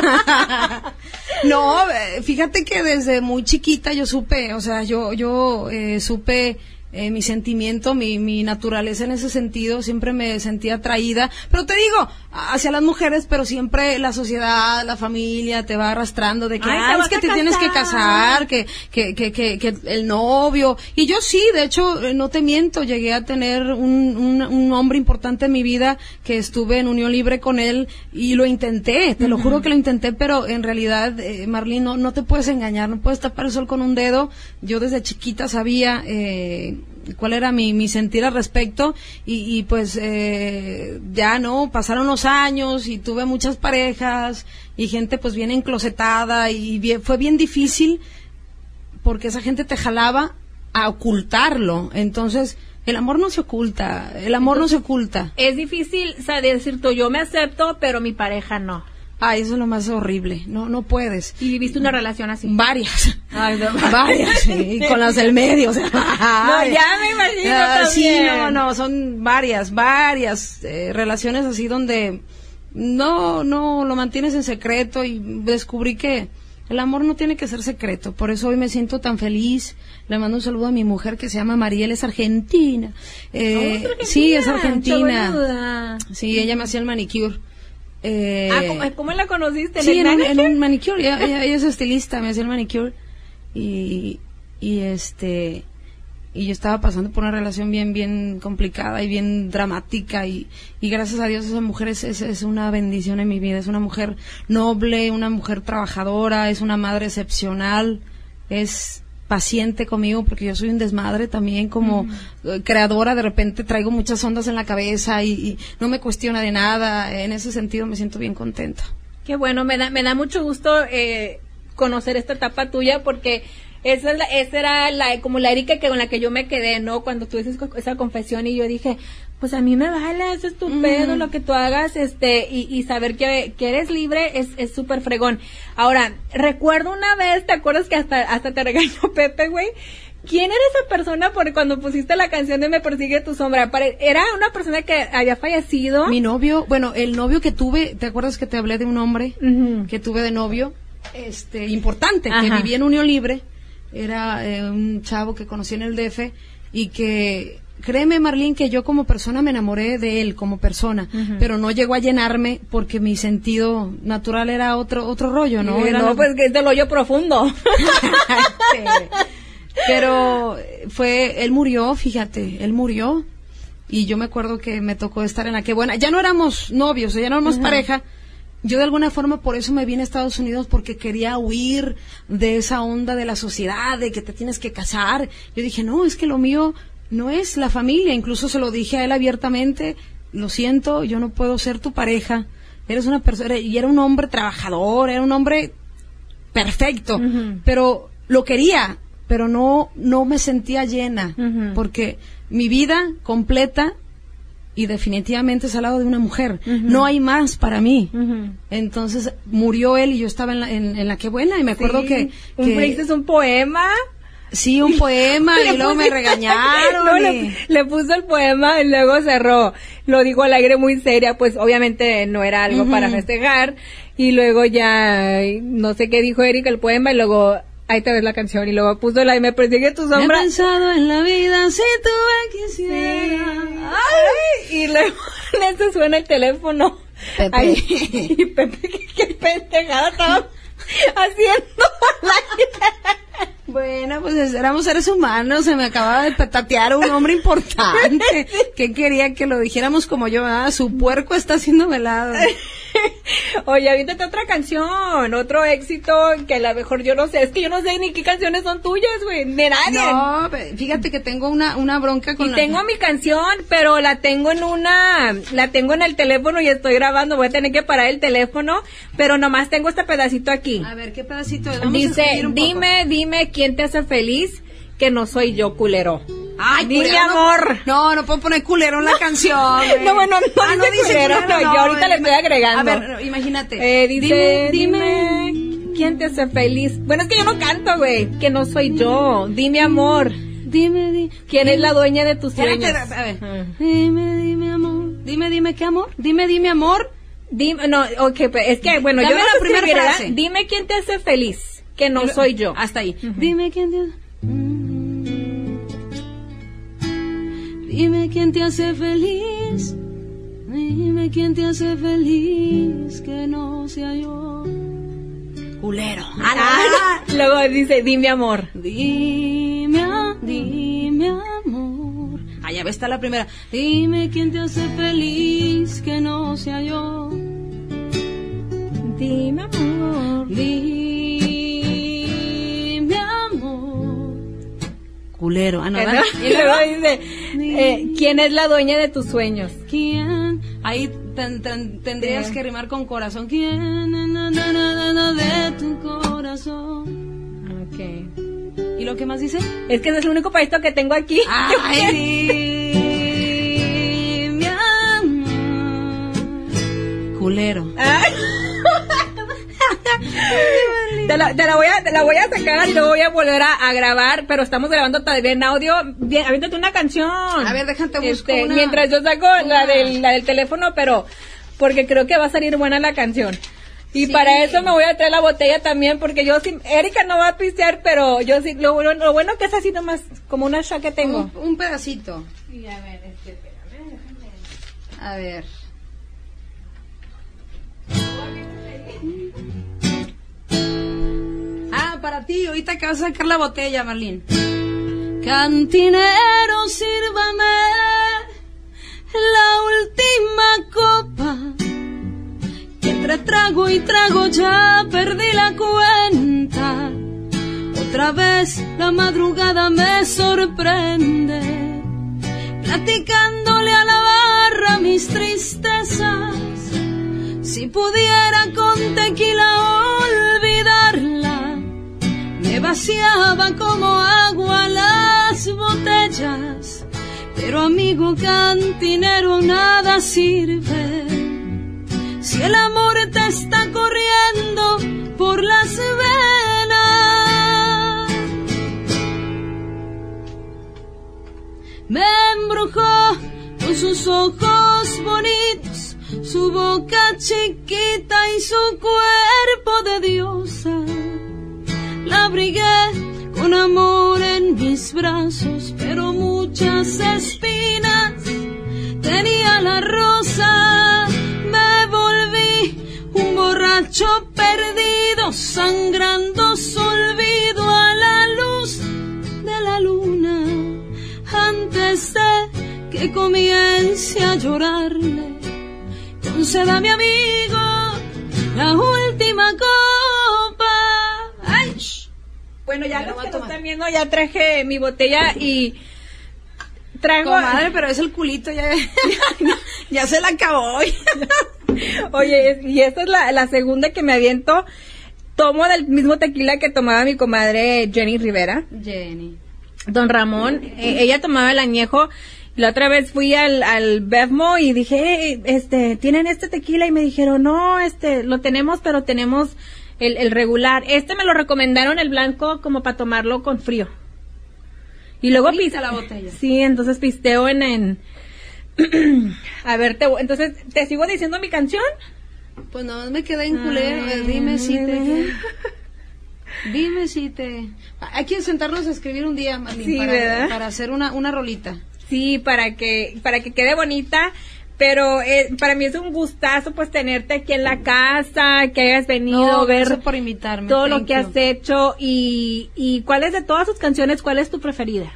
[SPEAKER 3] No, eh, fíjate que desde muy chiquita yo supe, o sea, yo, yo eh, supe eh, mi sentimiento, mi, mi naturaleza en ese sentido, siempre me sentía atraída, pero te digo, hacia las mujeres, pero siempre la sociedad, la familia te va arrastrando de que,
[SPEAKER 4] Ay, te
[SPEAKER 3] ay,
[SPEAKER 4] vas
[SPEAKER 3] es que
[SPEAKER 4] a
[SPEAKER 3] te tienes que
[SPEAKER 4] casar.
[SPEAKER 3] casar, que, que, que, que, que el novio, y yo sí, de hecho, eh, no te miento, llegué a tener un, un, un hombre importante en mi vida, que estuve en unión libre con él, y lo intenté, te lo juro que lo intenté, pero en realidad, eh, Marlene, no, no te puedes engañar, no puedes tapar el sol con un dedo, yo desde chiquita sabía, eh, cuál era mi, mi sentir al respecto y, y pues eh, ya no, pasaron los años y tuve muchas parejas y gente pues bien enclosetada y bien, fue bien difícil porque esa gente te jalaba a ocultarlo, entonces el amor no se oculta, el amor no se oculta.
[SPEAKER 4] Es difícil, o sea, decir tú, yo me acepto, pero mi pareja no.
[SPEAKER 3] Ay, eso es lo más horrible, no, no puedes.
[SPEAKER 4] Y viviste una relación así.
[SPEAKER 3] Varias.
[SPEAKER 4] Ay, no.
[SPEAKER 3] Varias, sí, con las del medio, o sea.
[SPEAKER 4] No, ya me imagino
[SPEAKER 3] Ah, sí,
[SPEAKER 4] también.
[SPEAKER 3] no, no, son varias, varias eh, relaciones así donde no, no lo mantienes en secreto y descubrí que El amor no tiene que ser secreto, por eso hoy me siento tan feliz. Le mando un saludo a mi mujer que se llama Mariel, es argentina. Eh,
[SPEAKER 4] ¿Oh, es argentina?
[SPEAKER 3] Sí, es argentina.
[SPEAKER 4] Chabueluda.
[SPEAKER 3] Sí, ella me hacía el manicure. Eh,
[SPEAKER 4] Ah, ¿cómo, cómo la conociste? ¿En
[SPEAKER 3] sí,
[SPEAKER 4] el
[SPEAKER 3] en un,
[SPEAKER 4] manicure?
[SPEAKER 3] en un manicure. Ella, ella- ella es estilista, me hacía el manicure. Y, y este... y yo estaba pasando por una relación bien, bien complicada y bien dramática y, y gracias a Dios esa mujer es, es, es una bendición en mi vida, es una mujer noble, una mujer trabajadora, es una madre excepcional, es paciente conmigo porque yo soy un desmadre también como uh-huh. creadora, de repente traigo muchas ondas en la cabeza y, y no me cuestiona de nada, en ese sentido me siento bien contenta.
[SPEAKER 4] Qué bueno, me da, me da mucho gusto eh, conocer esta etapa tuya porque esa, es la, esa era la, como la Erika que con la que yo me quedé, ¿no? Cuando tú dices esa confesión y yo dije, pues a mí me vale, eso es tu mm. pedo, lo que tú hagas, este, y, y saber que, que eres libre es, es súper fregón. Ahora, recuerdo una vez, ¿te acuerdas que hasta, hasta te regañó Pepe, güey? ¿Quién era esa persona por cuando pusiste la canción de Me persigue tu sombra? Pare- ¿Era una persona que había fallecido?
[SPEAKER 3] Mi novio, bueno, el novio que tuve, ¿te acuerdas que te hablé de un hombre uh-huh. que tuve de novio? Este, importante, Ajá. que vivía en unión libre. Era eh, un chavo que conocí en el D F y que, créeme Marlene, que yo como persona me enamoré de él como persona, uh-huh. pero no llegó a llenarme porque mi sentido natural era otro otro rollo, ¿no?
[SPEAKER 4] Sí,
[SPEAKER 3] era
[SPEAKER 4] no,
[SPEAKER 3] la...
[SPEAKER 4] pues que es del hoyo profundo.
[SPEAKER 3] sí. Pero fue, él murió, fíjate, él murió y yo me acuerdo que me tocó estar en la que buena, ya no éramos novios, ya no éramos uh-huh. pareja. Yo de alguna forma por eso me vine a Estados Unidos porque quería huir de esa onda de la sociedad, de que te tienes que casar. Yo dije, no, es que lo mío no es la familia. Incluso se lo dije a él abiertamente, lo siento, yo no puedo ser tu pareja. Eres una persona, y era un hombre trabajador, era un hombre perfecto, uh-huh. pero lo quería, pero no, no me sentía llena, uh-huh. porque mi vida completa y definitivamente es al lado de una mujer. Uh-huh. No hay más para mí. Uh-huh. Entonces murió él y yo estaba en la, en, en la que buena y me acuerdo sí. que...
[SPEAKER 4] ¿Un que ¿Es un poema?
[SPEAKER 3] Sí, un poema y luego me regañaron.
[SPEAKER 4] No,
[SPEAKER 3] y...
[SPEAKER 4] le, le puso el poema y luego cerró. Lo dijo al aire muy seria, pues obviamente no era algo uh-huh. para festejar. Y luego ya, no sé qué dijo Erika el poema y luego... Ahí te ves la canción y luego puso la y me persigue tu sombra.
[SPEAKER 3] He pensado en la vida si tú me quisieras.
[SPEAKER 4] Sí. Ay, y luego en eso suena el teléfono.
[SPEAKER 3] Pepe.
[SPEAKER 4] Ay, y Pepe, qué, qué pendejada estaba haciendo.
[SPEAKER 3] Bueno, pues éramos seres humanos, se me acababa de petatear un hombre importante. ¿Qué quería que lo dijéramos como yo? Ah, su puerco está siendo velado.
[SPEAKER 4] Oye, avítate otra canción, otro éxito que a lo mejor yo no sé, es que yo no sé ni qué canciones son tuyas, güey, de nadie.
[SPEAKER 3] No, fíjate que tengo una una bronca con
[SPEAKER 4] y
[SPEAKER 3] la...
[SPEAKER 4] tengo mi canción, pero la tengo en una, la tengo en el teléfono y estoy grabando, voy a tener que parar el teléfono, pero nomás tengo este pedacito aquí.
[SPEAKER 3] A ver, ¿qué pedacito es? Vamos
[SPEAKER 4] Dice,
[SPEAKER 3] a un
[SPEAKER 4] dime,
[SPEAKER 3] poco.
[SPEAKER 4] dime quién te hace feliz, que no soy yo, culero.
[SPEAKER 3] Ay,
[SPEAKER 4] dime,
[SPEAKER 3] culero,
[SPEAKER 4] amor.
[SPEAKER 3] No, no puedo poner culero en la canción. Güey.
[SPEAKER 4] No, bueno, no,
[SPEAKER 3] ah, no
[SPEAKER 4] dice
[SPEAKER 3] dice
[SPEAKER 4] culero,
[SPEAKER 3] culero,
[SPEAKER 4] no,
[SPEAKER 3] no,
[SPEAKER 4] yo ahorita
[SPEAKER 3] eh,
[SPEAKER 4] le estoy agregando.
[SPEAKER 3] A ver, imagínate.
[SPEAKER 4] Eh, dice,
[SPEAKER 3] dime,
[SPEAKER 4] dime, quién te hace feliz. Bueno, es que yo no canto, güey, que no soy yo. Dime, amor.
[SPEAKER 3] Dime, dime.
[SPEAKER 4] ¿Quién es la dueña de tus sueños?
[SPEAKER 3] Espérate, a ver. Uh. Dime, dime, amor. Dime, dime, ¿qué amor? Dime, dime, amor.
[SPEAKER 4] Dime, no, ok, es que, bueno,
[SPEAKER 3] Dame
[SPEAKER 4] yo no
[SPEAKER 3] la primera
[SPEAKER 4] escribir,
[SPEAKER 3] frase.
[SPEAKER 4] ¿verdad? Dime quién te hace feliz, que no soy yo.
[SPEAKER 3] Hasta ahí.
[SPEAKER 4] Uh-huh.
[SPEAKER 3] Dime quién te... Dime quién te hace feliz. Dime quién te hace feliz, que no sea yo. Culero.
[SPEAKER 4] Ah, ah, no. Luego dice, dime amor.
[SPEAKER 3] Dime, dime amor. Allá ves, está la primera. Dime quién te hace feliz, que no sea yo.
[SPEAKER 4] Dime amor.
[SPEAKER 3] Dime amor. Culero. Ah, no,
[SPEAKER 4] ¿no? Y luego dice, eh, ¿quién es la dueña de tus sueños?
[SPEAKER 3] ¿Quién? Ahí ten, ten, tendrías sí. que rimar con corazón. ¿Quién es la dueña de tu corazón?
[SPEAKER 4] Ok.
[SPEAKER 3] ¿Y lo que más dice?
[SPEAKER 4] Es que ese es el único país que tengo aquí.
[SPEAKER 3] Ay, mi amor. Culero.
[SPEAKER 4] Ay. Te la, te la voy a te la voy a sacar y luego voy a volver a, a grabar, pero estamos grabando todavía en audio. Bien, aviéntate una canción.
[SPEAKER 3] A ver, déjate busco
[SPEAKER 4] este,
[SPEAKER 3] una,
[SPEAKER 4] mientras yo saco
[SPEAKER 3] una.
[SPEAKER 4] la del la del teléfono, pero porque creo que va a salir buena la canción. Y
[SPEAKER 3] sí.
[SPEAKER 4] para eso me voy a traer la botella también, porque yo sí, Erika no va a pistear, pero yo sí, lo, lo, lo bueno que es así nomás, como una shot que tengo.
[SPEAKER 3] Un, un pedacito.
[SPEAKER 2] Y a ver, este, espérame, déjame.
[SPEAKER 3] A ver. Ah, para ti, ahorita que vas a sacar la botella, Marlene. Cantinero, sírvame la última copa, que entre trago y trago ya perdí la cuenta. Otra vez la madrugada me sorprende, platicándole a la barra mis tristezas. Si pudiera con tequila olvidarla, me vaciaba como agua las botellas. Pero amigo cantinero, nada sirve si el amor te está corriendo por las venas. Me embrujó con sus ojos bonitos, su boca chiquita y su cuerpo de diosa. La abrigué con amor en mis brazos, pero muchas espinas tenía la rosa. Me volví un borracho perdido, sangrando su olvido a la luz de la luna. Antes de que comience a llorarle, conceda a mi amigo la última copa. ¡Ay!
[SPEAKER 4] Bueno, ya los que nos están viendo, ya traje mi botella y traigo...
[SPEAKER 3] Comadre, pero es el culito, ya, ya, ya se la acabó.
[SPEAKER 4] Oye, y esta es la, la segunda que me aviento. Tomo del mismo tequila que tomaba mi comadre Jenny Rivera.
[SPEAKER 3] Jenny.
[SPEAKER 4] Don Ramón, eh, ella tomaba el añejo. La otra vez fui al, al Bevmo y dije, hey, este, ¿tienen este tequila? Y me dijeron, no, este, lo tenemos, pero tenemos el, el regular. Este me lo recomendaron, el blanco, como para tomarlo con frío. Y luego
[SPEAKER 3] piste la botella.
[SPEAKER 4] Sí, entonces pisteo en, en... a ver, te, entonces, ¿te sigo diciendo mi canción?
[SPEAKER 3] Pues no, me quedé en culero. Ay, dime si te... Dime si te... Hay que sentarnos a escribir un día, Marlene,
[SPEAKER 4] sí,
[SPEAKER 3] para, para hacer una, una rolita.
[SPEAKER 4] Sí, para que para que quede bonita, pero eh, para mí es un gustazo pues tenerte aquí en la casa, que hayas venido
[SPEAKER 3] no,
[SPEAKER 4] a ver
[SPEAKER 3] gracias por invitarme,
[SPEAKER 4] todo lo
[SPEAKER 3] thank
[SPEAKER 4] que
[SPEAKER 3] you.
[SPEAKER 4] has hecho y, y ¿cuál es de todas sus canciones, cuál es tu preferida?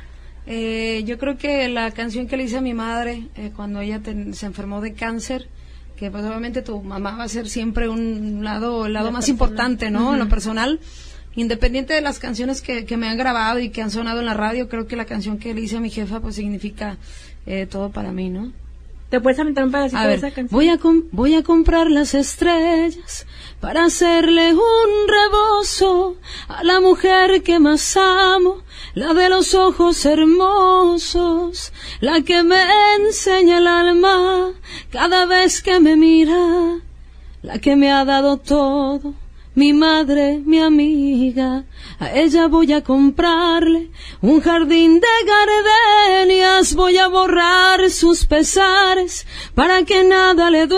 [SPEAKER 3] Eh, yo creo que la canción que le hice a mi madre eh, cuando ella te, se enfermó de cáncer, que pues obviamente tu mamá va a ser siempre un lado, el lado
[SPEAKER 4] la
[SPEAKER 3] más
[SPEAKER 4] persona.
[SPEAKER 3] importante, ¿no? Uh-huh. En lo personal. Independiente de las canciones que, que me han grabado y que han sonado en la radio, creo que la canción que le hice a mi jefa pues significa eh, todo para mí, ¿no?
[SPEAKER 4] ¿Te puedes aventar un pedacito
[SPEAKER 3] a
[SPEAKER 4] de
[SPEAKER 3] ver,
[SPEAKER 4] esa canción?
[SPEAKER 3] Voy a, com- voy a comprar las estrellas para hacerle un rebozo a la mujer que más amo, la de los ojos hermosos, la que me enseña el alma cada vez que me mira, la que me ha dado todo. Mi madre, mi amiga, a ella voy a comprarle un jardín de gardenias, voy a borrar sus pesares para que nada le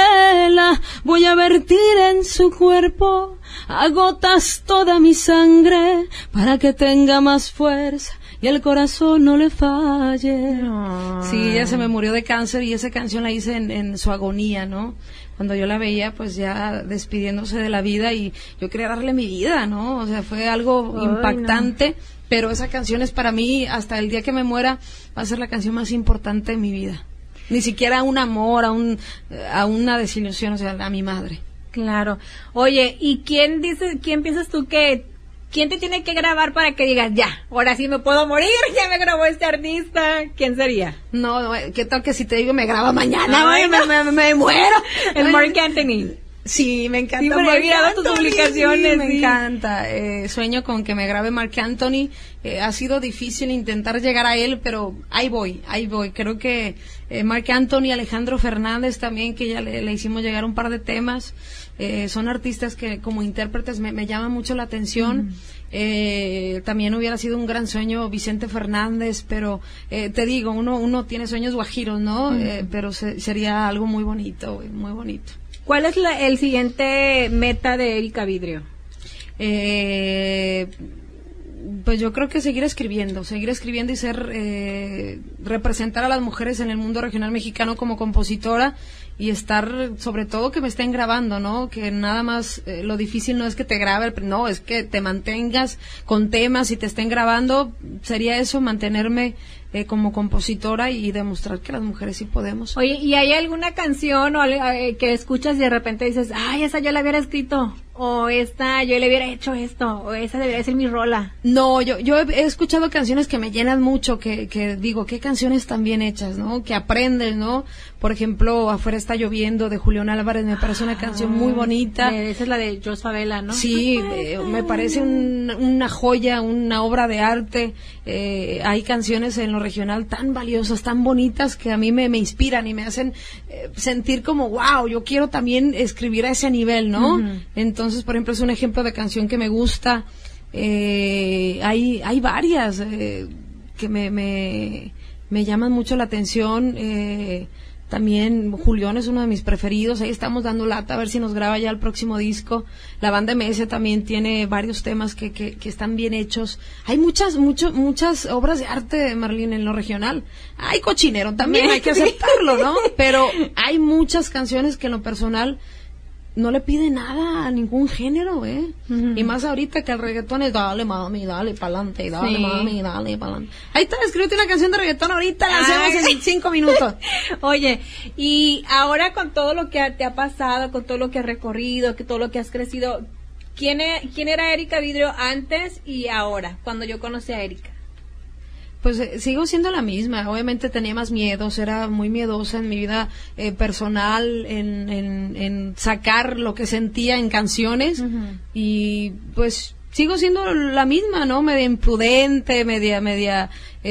[SPEAKER 3] duela, voy a vertir en su cuerpo a gotas toda mi sangre para que tenga más fuerza y el corazón no le falle.
[SPEAKER 4] No.
[SPEAKER 3] Sí, ella se me murió de cáncer y esa canción la hice en, en su agonía, ¿no? Cuando yo la veía pues ya despidiéndose de la vida y yo quería darle mi vida, ¿no? O sea, fue algo
[SPEAKER 4] Ay,
[SPEAKER 3] impactante,
[SPEAKER 4] no.
[SPEAKER 3] Pero esa canción es para mí, hasta el día que me muera, va a ser la canción más importante de mi vida. Ni siquiera un amor, a, un, a una desilusión, o sea, a mi madre.
[SPEAKER 4] Claro. Oye, ¿y quién dice, quién piensas tú que, quién te tiene que grabar para que digas, ya, ahora sí me puedo morir, ya me grabó este artista? ¿Quién sería?
[SPEAKER 3] No, no, ¿qué tal que si te digo me graba mañana?
[SPEAKER 4] Ay,
[SPEAKER 3] me, me, me, me muero.
[SPEAKER 4] El Marc Anthony.
[SPEAKER 3] Sí, me encanta.
[SPEAKER 4] Sí, pero he mirado tus publicaciones,
[SPEAKER 3] Sí, me
[SPEAKER 4] sí.
[SPEAKER 3] encanta. Eh, sueño con que me grabe Marc Anthony. Eh, ha sido difícil intentar llegar a él, pero ahí voy, ahí voy. Creo que eh, Marc Anthony, Alejandro Fernández también, que ya le, le hicimos llegar un par de temas. Eh, son artistas que como intérpretes me, me llaman mucho la atención. Mm. Eh, también hubiera sido un gran sueño Vicente Fernández, pero eh, te digo, uno uno tiene sueños guajiros, ¿no? Mm. Eh, pero se, sería algo muy bonito, muy bonito.
[SPEAKER 4] ¿Cuál es la, el siguiente meta de Erika Vidrio?
[SPEAKER 3] Eh, pues yo creo que seguir escribiendo, seguir escribiendo y ser, eh, representar a las mujeres en el mundo regional mexicano como compositora y estar, sobre todo que me estén grabando, ¿no? Que nada más, eh, lo difícil no es que te grabe, no, es que te mantengas con temas y te estén grabando, sería eso, mantenerme eh, como compositora y demostrar que las mujeres sí podemos.
[SPEAKER 4] Oye, ¿y hay alguna canción o, eh, que escuchas y de repente dices, ay, esa yo la hubiera escrito, o esta yo le hubiera hecho esto, o esa debería ser mi rola?
[SPEAKER 3] No, yo yo he, he escuchado canciones que me llenan mucho, que, que digo, qué canciones tan bien hechas, ¿no? Que aprendes, ¿no? Por ejemplo, Afuera está lloviendo, de Julián Álvarez, me parece una canción muy bonita.
[SPEAKER 4] Eh, esa es la de Jos Favela, ¿no?
[SPEAKER 3] Sí, eh, me parece un, una joya, una obra de arte. Eh, hay canciones en lo regional tan valiosas, tan bonitas, que a mí me, me inspiran y me hacen eh, sentir como, wow, yo quiero también escribir a ese nivel, ¿no? Uh-huh. Entonces, por ejemplo, es un ejemplo de canción que me gusta. Eh, hay, hay varias eh, que me, me, me llaman mucho la atención. Eh, También Julián es uno de mis preferidos, ahí estamos dando lata a ver si nos graba ya el próximo disco. La banda M S también tiene varios temas que, que, que están bien hechos. Hay muchas, mucho, muchas obras de arte, Marlene, en lo regional. Hay cochinero también, hay que aceptarlo, ¿no? Pero hay muchas canciones que en lo personal no le pide nada a ningún género, ¿eh? Uh-huh. Y más ahorita que el reggaetón es dale mami, dale pa'lante, dale sí. mami, dale pa'lante. Ahí está, escríbete una canción de reggaetón ahorita, la hacemos en cinco minutos.
[SPEAKER 4] Oye, y ahora con todo lo que te ha pasado, con todo lo que has recorrido, que todo lo que has crecido, ¿quién, e, quién era Erika Vidrio antes y ahora, cuando yo conocí a Erika?
[SPEAKER 3] Pues eh, sigo siendo la misma. Obviamente tenía más miedos, era muy miedosa en mi vida eh, personal, en, en, en sacar lo que sentía en canciones. Uh-huh. Y pues sigo siendo la misma, ¿no? Media imprudente, media, media,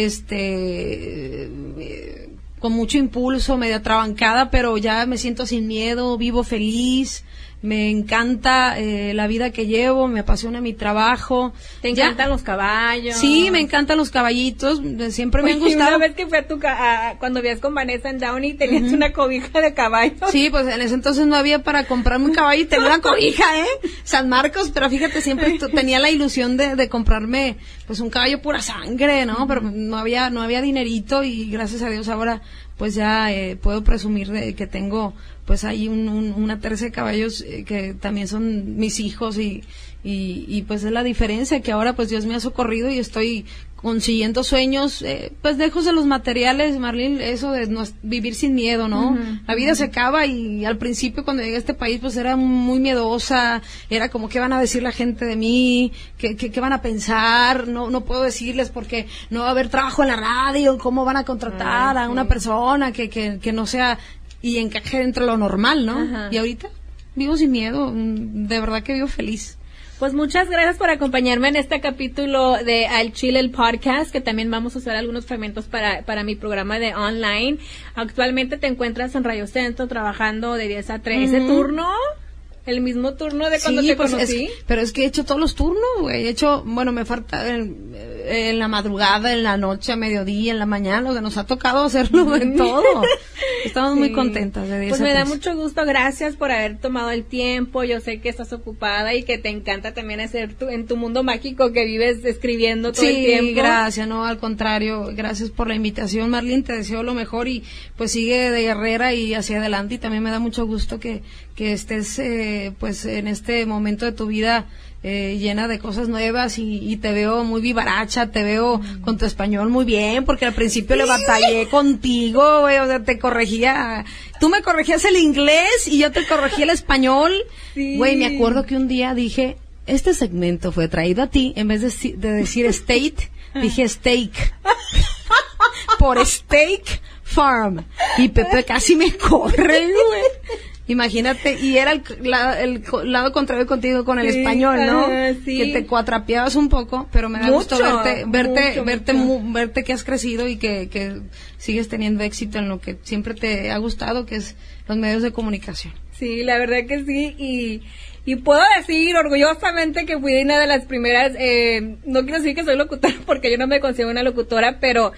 [SPEAKER 3] este, eh, con mucho impulso, media trabancada, pero ya me siento sin miedo, vivo feliz. Me encanta eh, la vida que llevo, me apasiona mi trabajo.
[SPEAKER 4] ¿Te encantan ya. los caballos?
[SPEAKER 3] Sí, me encantan los caballitos, siempre me
[SPEAKER 4] Oye,
[SPEAKER 3] han gustado.
[SPEAKER 4] Una vez que fui a tu ca- a, cuando vivías con Vanessa en Downey, tenías uh-huh. una cobija de caballos.
[SPEAKER 3] Sí, pues en ese entonces no había para comprarme un caballo y tenía una cobija, ¿eh? San Marcos, pero fíjate, siempre tenía la ilusión de, de comprarme pues un caballo pura sangre, ¿no? Uh-huh. Pero no había, no había dinerito y gracias a Dios ahora pues ya eh, puedo presumir de que tengo pues hay un, un, una tercia de caballos eh, que también son mis hijos y, y, y pues es la diferencia que ahora pues Dios me ha socorrido y estoy consiguiendo sueños, eh, pues lejos de los materiales, Marlene, eso de no, vivir sin miedo, ¿no? Uh-huh, la vida uh-huh. se acaba y al principio cuando llegué a este país pues era muy miedosa, era como qué van a decir la gente de mí, qué, qué, qué van a pensar, no, no puedo decirles porque no va a haber trabajo en la radio, cómo van a contratar uh-huh. a una persona que, que, que no sea y encaje dentro de lo normal, ¿no? Ajá. Y ahorita vivo sin miedo, de verdad que vivo feliz.
[SPEAKER 4] Pues muchas gracias por acompañarme en este capítulo de Al Chile, el podcast, que también vamos a usar algunos fragmentos para, para mi programa de online. Actualmente te encuentras en Radio Centro trabajando de diez a tres, ¿ese uh-huh. turno? El mismo turno de cuando sí, te
[SPEAKER 3] pues
[SPEAKER 4] conocí.
[SPEAKER 3] Es, pero es que he hecho todos los turnos, güey. He hecho, bueno, me falta en, en la madrugada, en la noche, a mediodía, en la mañana, o sea, nos ha tocado hacerlo de todo. Estamos sí. muy contentas de
[SPEAKER 4] Pues me da mucho gusto, gracias por haber tomado el tiempo. Yo sé que estás ocupada y que te encanta también hacer tu, en tu mundo mágico que vives escribiendo todo
[SPEAKER 3] sí,
[SPEAKER 4] el tiempo.
[SPEAKER 3] Sí, gracias, no, al contrario, gracias por la invitación, Marlene, te deseo lo mejor y pues sigue de guerrera y hacia adelante y también me da mucho gusto que, que estés eh, pues en este momento de tu vida eh, llena de cosas nuevas y, y te veo muy vivaracha, te veo mm. con tu español muy bien, porque al principio le batallé contigo, güey, o sea, te corregía, tú me corregías el inglés y yo te corregía el español, güey, sí. Me acuerdo que un día dije, este segmento fue traído a ti, en vez de, de decir state, dije steak, por Steak Farm, y Pepe casi me corre, güey. Imagínate, y era el, la, el lado contrario contigo con el sí, español, ¿no? Uh, sí. Que te cuatrapeabas un poco, pero me da mucho, gusto verte, verte, mucho, verte, mucho. Mu, verte que has crecido y que, que sigues teniendo éxito en lo que siempre te ha gustado, que es los medios de comunicación.
[SPEAKER 4] Sí, la verdad que sí, y, y puedo decir orgullosamente que fui una de las primeras, eh, no quiero decir que soy locutora porque yo no me considero una locutora, pero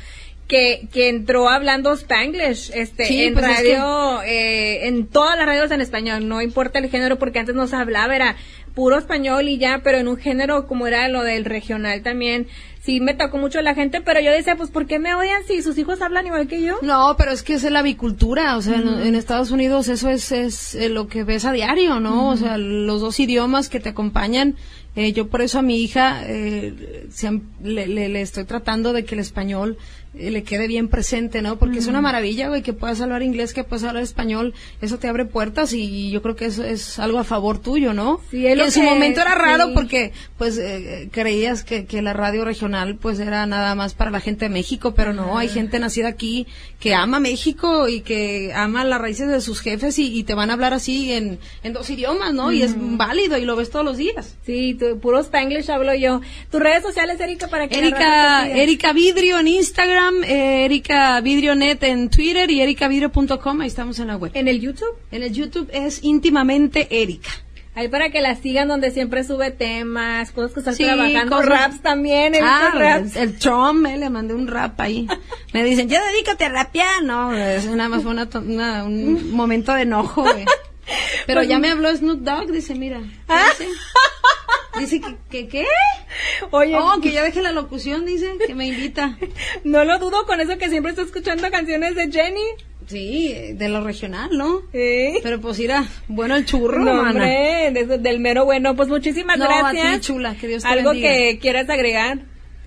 [SPEAKER 4] que, que entró hablando Spanglish, este,
[SPEAKER 3] Sí,
[SPEAKER 4] en
[SPEAKER 3] pues es
[SPEAKER 4] radio, eh, en todas las radios en español, no importa el género, porque antes no se hablaba, era puro español y ya, pero en un género como era lo del regional también, sí me tocó mucho la gente, pero yo decía, pues, ¿por qué me odian si sus hijos hablan igual que yo?
[SPEAKER 3] No, pero es que es la bicultura, o sea, uh-huh. en, en Estados Unidos eso es, es eh, lo que ves a diario, ¿no? Uh-huh. O sea, los dos idiomas que te acompañan. Eh, yo por eso a mi hija eh, se, le, le, le estoy tratando de que el español eh, le quede bien presente, ¿no? Porque mm. es una maravilla, güey, que puedas hablar inglés, que puedas hablar español, eso te abre puertas y yo creo que eso es algo a favor tuyo, ¿no?
[SPEAKER 2] Sí, es
[SPEAKER 3] y
[SPEAKER 2] lo
[SPEAKER 3] en su
[SPEAKER 2] que,
[SPEAKER 3] momento era raro
[SPEAKER 2] sí.
[SPEAKER 3] porque, pues, eh, creías que, que la radio regional, pues, era nada más para la gente de México, pero no, hay gente nacida aquí que ama México y que ama las raíces de sus jefes y, y te van a hablar así en, en dos idiomas, ¿no? Mm. Y es válido y lo ves todos los días.
[SPEAKER 2] Sí, tú, puro Spanglish hablo yo. ¿Tus redes sociales, Erika, para que
[SPEAKER 3] Erika, Erika Vidrio en Instagram, eh, Erika Vidrionet en Twitter y erika vidrio punto com, ahí estamos en la web.
[SPEAKER 2] ¿En el YouTube?
[SPEAKER 3] En el YouTube es íntimamente Erika.
[SPEAKER 2] Ahí para que la sigan, donde siempre sube temas, cosas que están
[SPEAKER 3] sí,
[SPEAKER 2] trabajando,
[SPEAKER 3] cosas...
[SPEAKER 2] raps también,
[SPEAKER 3] ah,
[SPEAKER 2] raps.
[SPEAKER 3] El, el Trump, eh, le mandé un rap ahí. Me dicen, ya dedícate a rapear. No, es nada más fue una, una, un momento de enojo, güey. Pero pues, ya me habló Snoop Dogg, dice, mira.
[SPEAKER 2] ¿Ah?
[SPEAKER 3] Dice, dice que, que, ¿qué?
[SPEAKER 2] Oye.
[SPEAKER 3] Oh, que ya deje la locución, dice, que me invita.
[SPEAKER 2] No lo dudo con eso que siempre está escuchando canciones de Jenny.
[SPEAKER 3] Sí, de lo regional, ¿no?
[SPEAKER 2] Sí.
[SPEAKER 3] Pero pues irá, bueno el churro,
[SPEAKER 2] no,
[SPEAKER 3] mana.
[SPEAKER 2] hombre, de, del mero bueno. Pues muchísimas
[SPEAKER 3] no,
[SPEAKER 2] gracias.
[SPEAKER 3] A ti, chula, que Dios te
[SPEAKER 2] Algo
[SPEAKER 3] bendiga.
[SPEAKER 2] Que quieras agregar.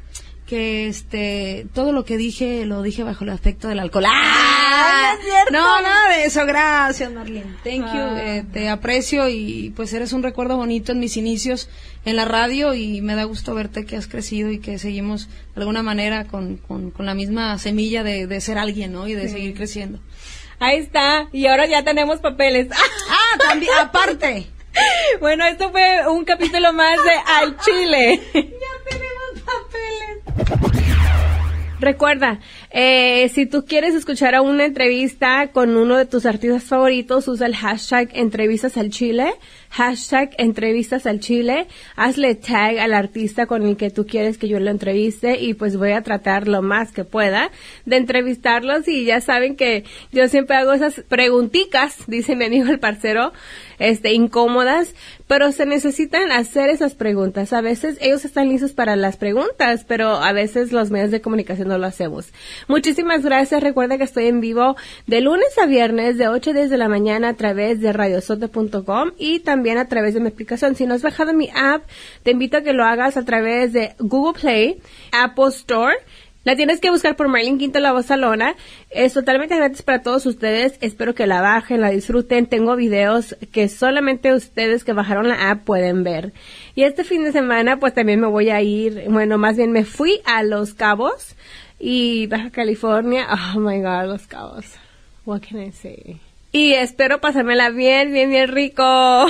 [SPEAKER 3] Que este, todo lo que dije, lo dije bajo el afecto del alcohol.
[SPEAKER 2] ¡Ah! ¿No es cierto?
[SPEAKER 3] No, nada de eso, gracias, Marlene. Thank
[SPEAKER 2] ah.
[SPEAKER 3] you, eh, te aprecio y pues eres un recuerdo bonito en mis inicios en la radio y me da gusto verte que has crecido y que seguimos de alguna manera con, con, con la misma semilla de, de ser alguien, ¿no? Y de sí. seguir creciendo.
[SPEAKER 2] Ahí está, y ahora ya tenemos papeles.
[SPEAKER 3] Ah, también, aparte.
[SPEAKER 2] Bueno, esto fue un capítulo más de Al Chile.
[SPEAKER 3] Ya tenemos papeles.
[SPEAKER 2] Recuerda, eh, si tú quieres escuchar a una entrevista con uno de tus artistas favoritos, usa el hashtag entrevistas al Chile, hashtag entrevistas al Chile, hazle tag al artista con el que tú quieres que yo lo entreviste y pues voy a tratar lo más que pueda de entrevistarlos y ya saben que yo siempre hago esas preguntitas, dice mi amigo el parcero, este, incómodas, pero se necesitan hacer esas preguntas. A veces ellos están listos para las preguntas, pero a veces los medios de comunicación no lo hacemos. Muchísimas gracias. Recuerda que estoy en vivo de lunes a viernes de ocho a diez de la mañana a través de radio sote punto com y también a través de mi aplicación. Si no has bajado mi app, te invito a que lo hagas a través de Google Play, Apple Store. La tienes que buscar por Marlene Quinto La Bozalona. Es totalmente gratis para todos ustedes. Espero que la bajen, la disfruten. Tengo videos que solamente ustedes que bajaron la app pueden ver. Y este fin de semana pues también me voy a ir, bueno, más bien me fui a Los Cabos y Baja California. Oh my God, Los Cabos. What can I say? Y espero pasármela bien, bien, bien rico.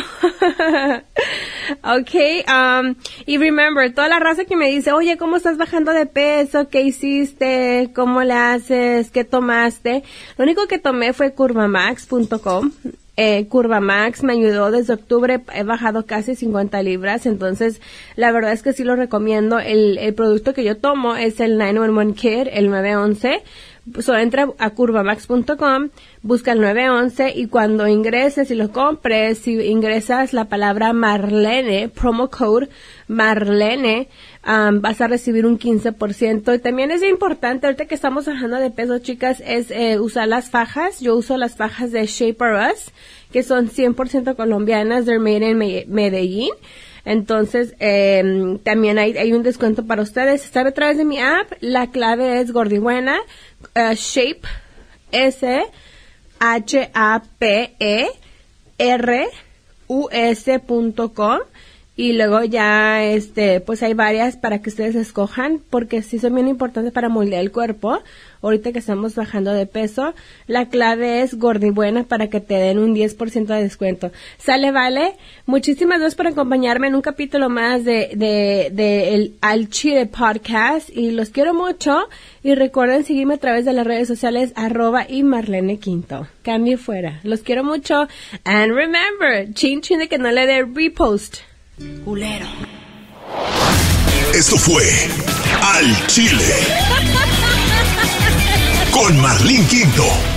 [SPEAKER 2] Okay, um, y remember, toda la raza que me dice, oye, ¿cómo estás bajando de peso? ¿Qué hiciste? ¿Cómo le haces? ¿Qué tomaste? Lo único que tomé fue curvamax punto com. Eh, Curvamax me ayudó desde octubre, he bajado casi cincuenta libras, entonces la verdad es que sí lo recomiendo. El, el producto que yo tomo es el nueve uno uno Kit, el nueve once. So, entra a curvamax punto com, busca el nueve once y cuando ingreses y lo compres, si ingresas la palabra Marlene, promo code Marlene, um, vas a recibir un quince por ciento. Y también es importante, ahorita que estamos bajando de peso, chicas, es eh, usar las fajas. Yo uso las fajas de Shaper Us, que son cien por ciento colombianas, they're made in Medellín. Entonces, eh, también hay, hay un descuento para ustedes. Está a través de mi app. La clave es Gordibuena, uh, Shape, S, H, A, P, E, R, U, S punto com. Y luego ya, este, pues hay varias para que ustedes escojan, porque sí son bien importantes para moldear el cuerpo. Ahorita que estamos bajando de peso, la clave es Gordibuena para que te den un diez por ciento de descuento. ¿Sale, vale? Muchísimas gracias por acompañarme en un capítulo más de, de, de el Al Chile Podcast. Y los quiero mucho. Y recuerden seguirme a través de las redes sociales, arroba y Marlene Quinto. Cambie fuera. Los quiero mucho. And remember, chin chin de que no le dé repost.
[SPEAKER 3] Culero.
[SPEAKER 1] Esto fue Al Chile. con Marlene Quinto.